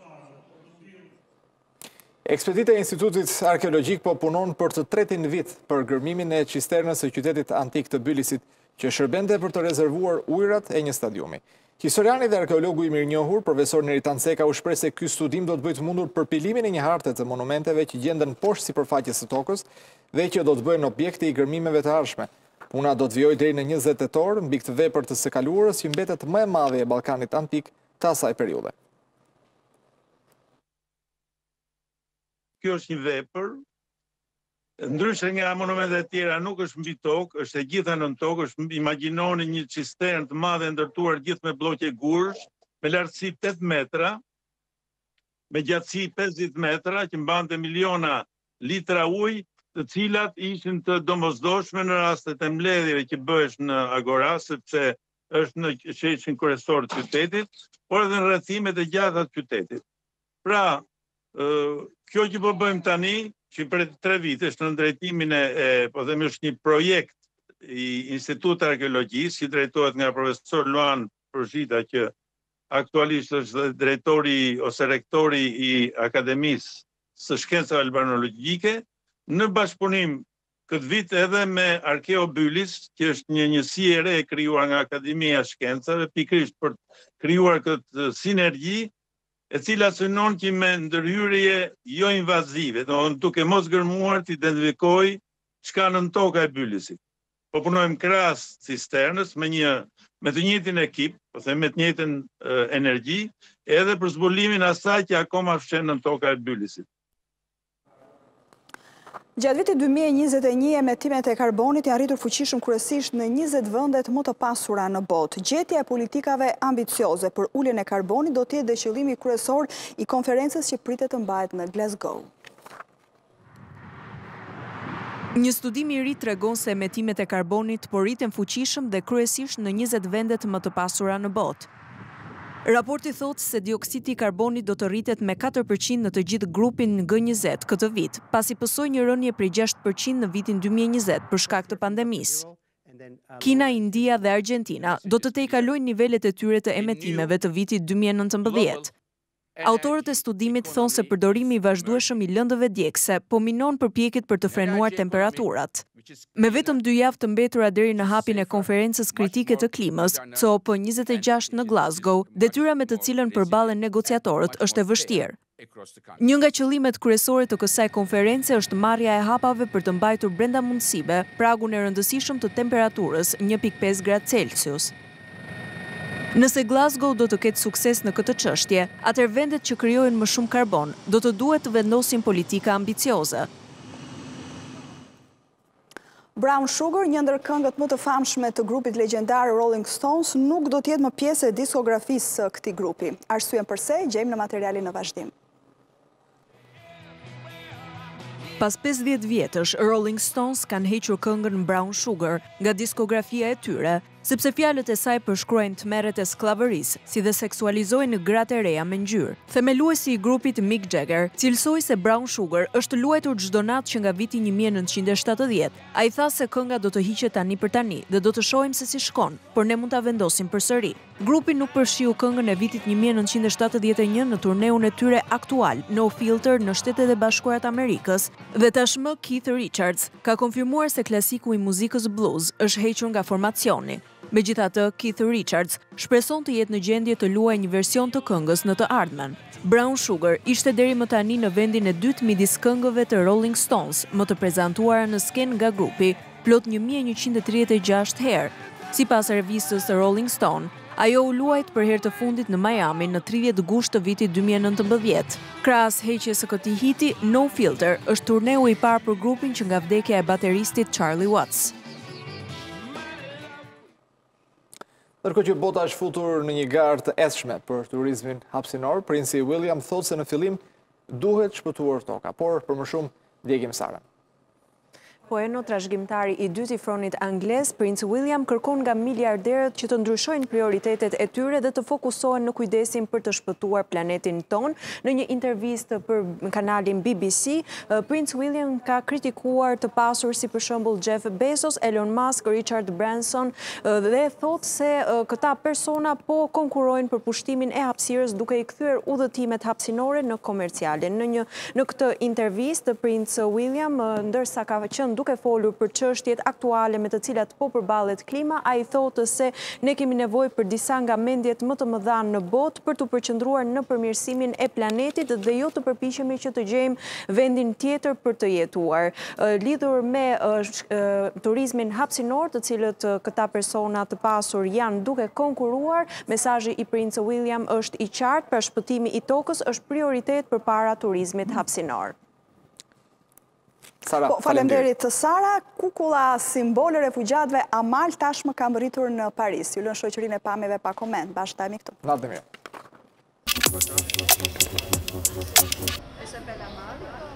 Ekspedita e Institutit Arkeologjik po punon për të tretin vit për gërmimin e cisternës së qytetit antik të Bylisit, që shërbente për të rezervuar ujërat e një stadiumi. Historiani dhe arkeologu i mirënjohur, profesor Neri Tanseka, u shpreh se ky studim do të bëjë të mundur përpilimin e një harte të monumenteve që gjenden poshtë sipërfaqes së tokës dhe që do të bëhen objekte i gërmimeve të ardhshme. Puna do të vijojë deri në 20 tetor, mbi këtë vepër të së kaluarës që mbetet më e madhe e Ballkanit antik të asaj periudhe. Kjo është një vepër, ndryshe nga monumentet e tjera, nuk është mbi tokë, është e gjitha nën tokë, imagjinoni një cisternë të madhe ndërtuar gjithë me bloqe gurësh, me lartësi 8 metra, me gjatësi 50 metra, që mbante miliona litra ujë, të cilat ishin të domosdoshme në rastet e mbledhjeve që bëhesh në agora, sepse është në qeshin kryesor të qytetit, por edhe në rrethimet e gjata të qytetit. Pra, kjo që po bëjmë tani, që për 3 vitesh në drejtimin po themi është një projekt i Institutit Arkeologjisë, që drejtohet nga profesor Luan Përzhita, që aktualisht është drejtori ose rektori i Akademisë së Shkencave Albanologjike, në bashkëpunim këtë vit edhe me Arkeo Bylis, që është një njësi e re krijuar nga Akademia e Shkencave, pikërisht për krijuar këtë sinergji, e cila synon që me ndërhyrje jo invazive, duke mos gërmuar të identifikoj çka nën toka e Bylisit. Po punojmë krahas cisternës me të njëjtin ekip, po them me të njëjtën energji, edhe për zbulimin asaj që akoma fshen nën toka e Bylisit. Gjatë vitit 2021, emetimet e karbonit janë rritur fuqishëm kryesisht në 20 vendet më të pasura në botë. Gjetja e politikave ambicioze për uljen e karbonit do të jetë qëllimi kryesor i konferencës që pritet të mbahet në Glasgow. Një studim i ri tregon se emetimet e karbonit po rriten fuqishëm dhe kryesisht në 20 vendet më të pasura në botë. Raporti thotë se dioksidi i karbonit do të rritet me 4% në të gjithë grupin G20 këtë vit, pasi pësoi një rënje prej 6% në vitin 2020 për shkak të pandemisë. Kina, India dhe Argentina do të tejkalojnë nivelet e tyre të emetimeve të vitit 2019. Autorët e studimit thonë se përdorimi i vazhdueshëm i lëndëve djegëse po minon përpjekjet për të frenuar temperaturat. Me vetëm 2 javë të mbetura deri në hapjen e konferencës kritike të klimës, COP26 në Glasgow, detyra me të cilën përballen negociatorët është e vështirë. Një nga qëllimet kryesore të kësaj konference është marrja e hapave për të mbajtur brenda mundësive pragun e rëndësishëm të temperaturës 1.5 gradë Celsius. Nëse Glasgow do të ketë sukses në këtë çështje, atëherë vendet që krijojnë më shumë karbon do të duhet të vendosin politika ambicioze. Brown Sugar, një ndër këngët më të famshme të grupit legjendar Rolling Stones, nuk do të jetë më pjesë e diskografisë së këtij grupi. Arsyeën pse gjejmë në materialin në vazhdim. Pas 50 vjetësh, Rolling Stones kanë hequr këngën Brown Sugar nga diskografia e tyre, sepse fjalët e saj përshkruajnë tmerret e skllavërisë, si dhe seksualizojnë gratë e reja me ngjyrë. Themeluesi i grupit Mick Jagger cilsoi se Brown Sugar është luajtur çdo natë që nga viti 1970. Ai tha se kënga do të hiqet tani për tani dhe do të shohim se si shkon, por ne mund ta vendosim përsëri. Grupi nuk përfshiu këngën e vitit 1971 në turneun e tyre aktual, No Filter në Shtetet e Bashkuara të Amerikës, dhe tashmë Keith Richards ka konfirmuar se klasiku i muzikës blues është hequr nga formacioni. Megjithatë, Keith Richards shpreson të jetë në gjendje të luajë një version të këngës në të ardhmen. Brown Sugar ishte deri më tani në vendin e dytë midis këngëve të Rolling Stones, më të prezantuara në skenë nga grupi, plot 1136 herë. Sipas revistës të Rolling Stone, ajo u luajt për herë të fundit në Miami në 30 gusht të vitit 2019. Krahas heqjes së këtij hiti, No Filter është turneu i parë për grupin që nga vdekja e bateristit Charlie Watts. Ndërkohë që bota është futur në një garë të eshme për turizmin hapësinor, princi William thotë se në fillim duhet shpëtuar toka, por për më shumë djegim Sara. Poeno, trashëgimtari i dytë i fronit anglez, Prince William kërkon nga miliarderët që të ndryshojnë prioritetet e tyre dhe të fokusohen në kujdesin për të shpëtuar planetin ton. Në një intervistë për kanalin BBC, Prince William ka kritikuar të pasur si për shembull Jeff Bezos, Elon Musk, Richard Branson dhe thotë se këta persona po konkurrojnë për pushtimin e hapësirës duke i kthyer udhëtimet hapësinore në komerciale. Në këtë intervistë, Prince William, ndërsa ka qenë duke folur për çështjet aktuale me të cilat po përballet klima, ai thotë se ne kemi nevojë për disa nga mendjet më të mëdha në botë për të përqendruar në përmirësimin e planetit dhe jo të përpiqemi që të gjejmë vendin tjetër për të jetuar. Lidhur me turizmin hapësinor, të cilët këta persona të pasur janë duke konkuruar, mesazhi i Prince William është i qartë, pra shpëtimi i tokës është prioritet përpara turizmit hapësinor. Faleminderit të Sara. Kukulla simbole refugjatëve Amal tashmë ka mbërritur në Paris. Ju lën shoqërinë e pamjeve pa koment. Bashkëtami këtu. Natë mirë.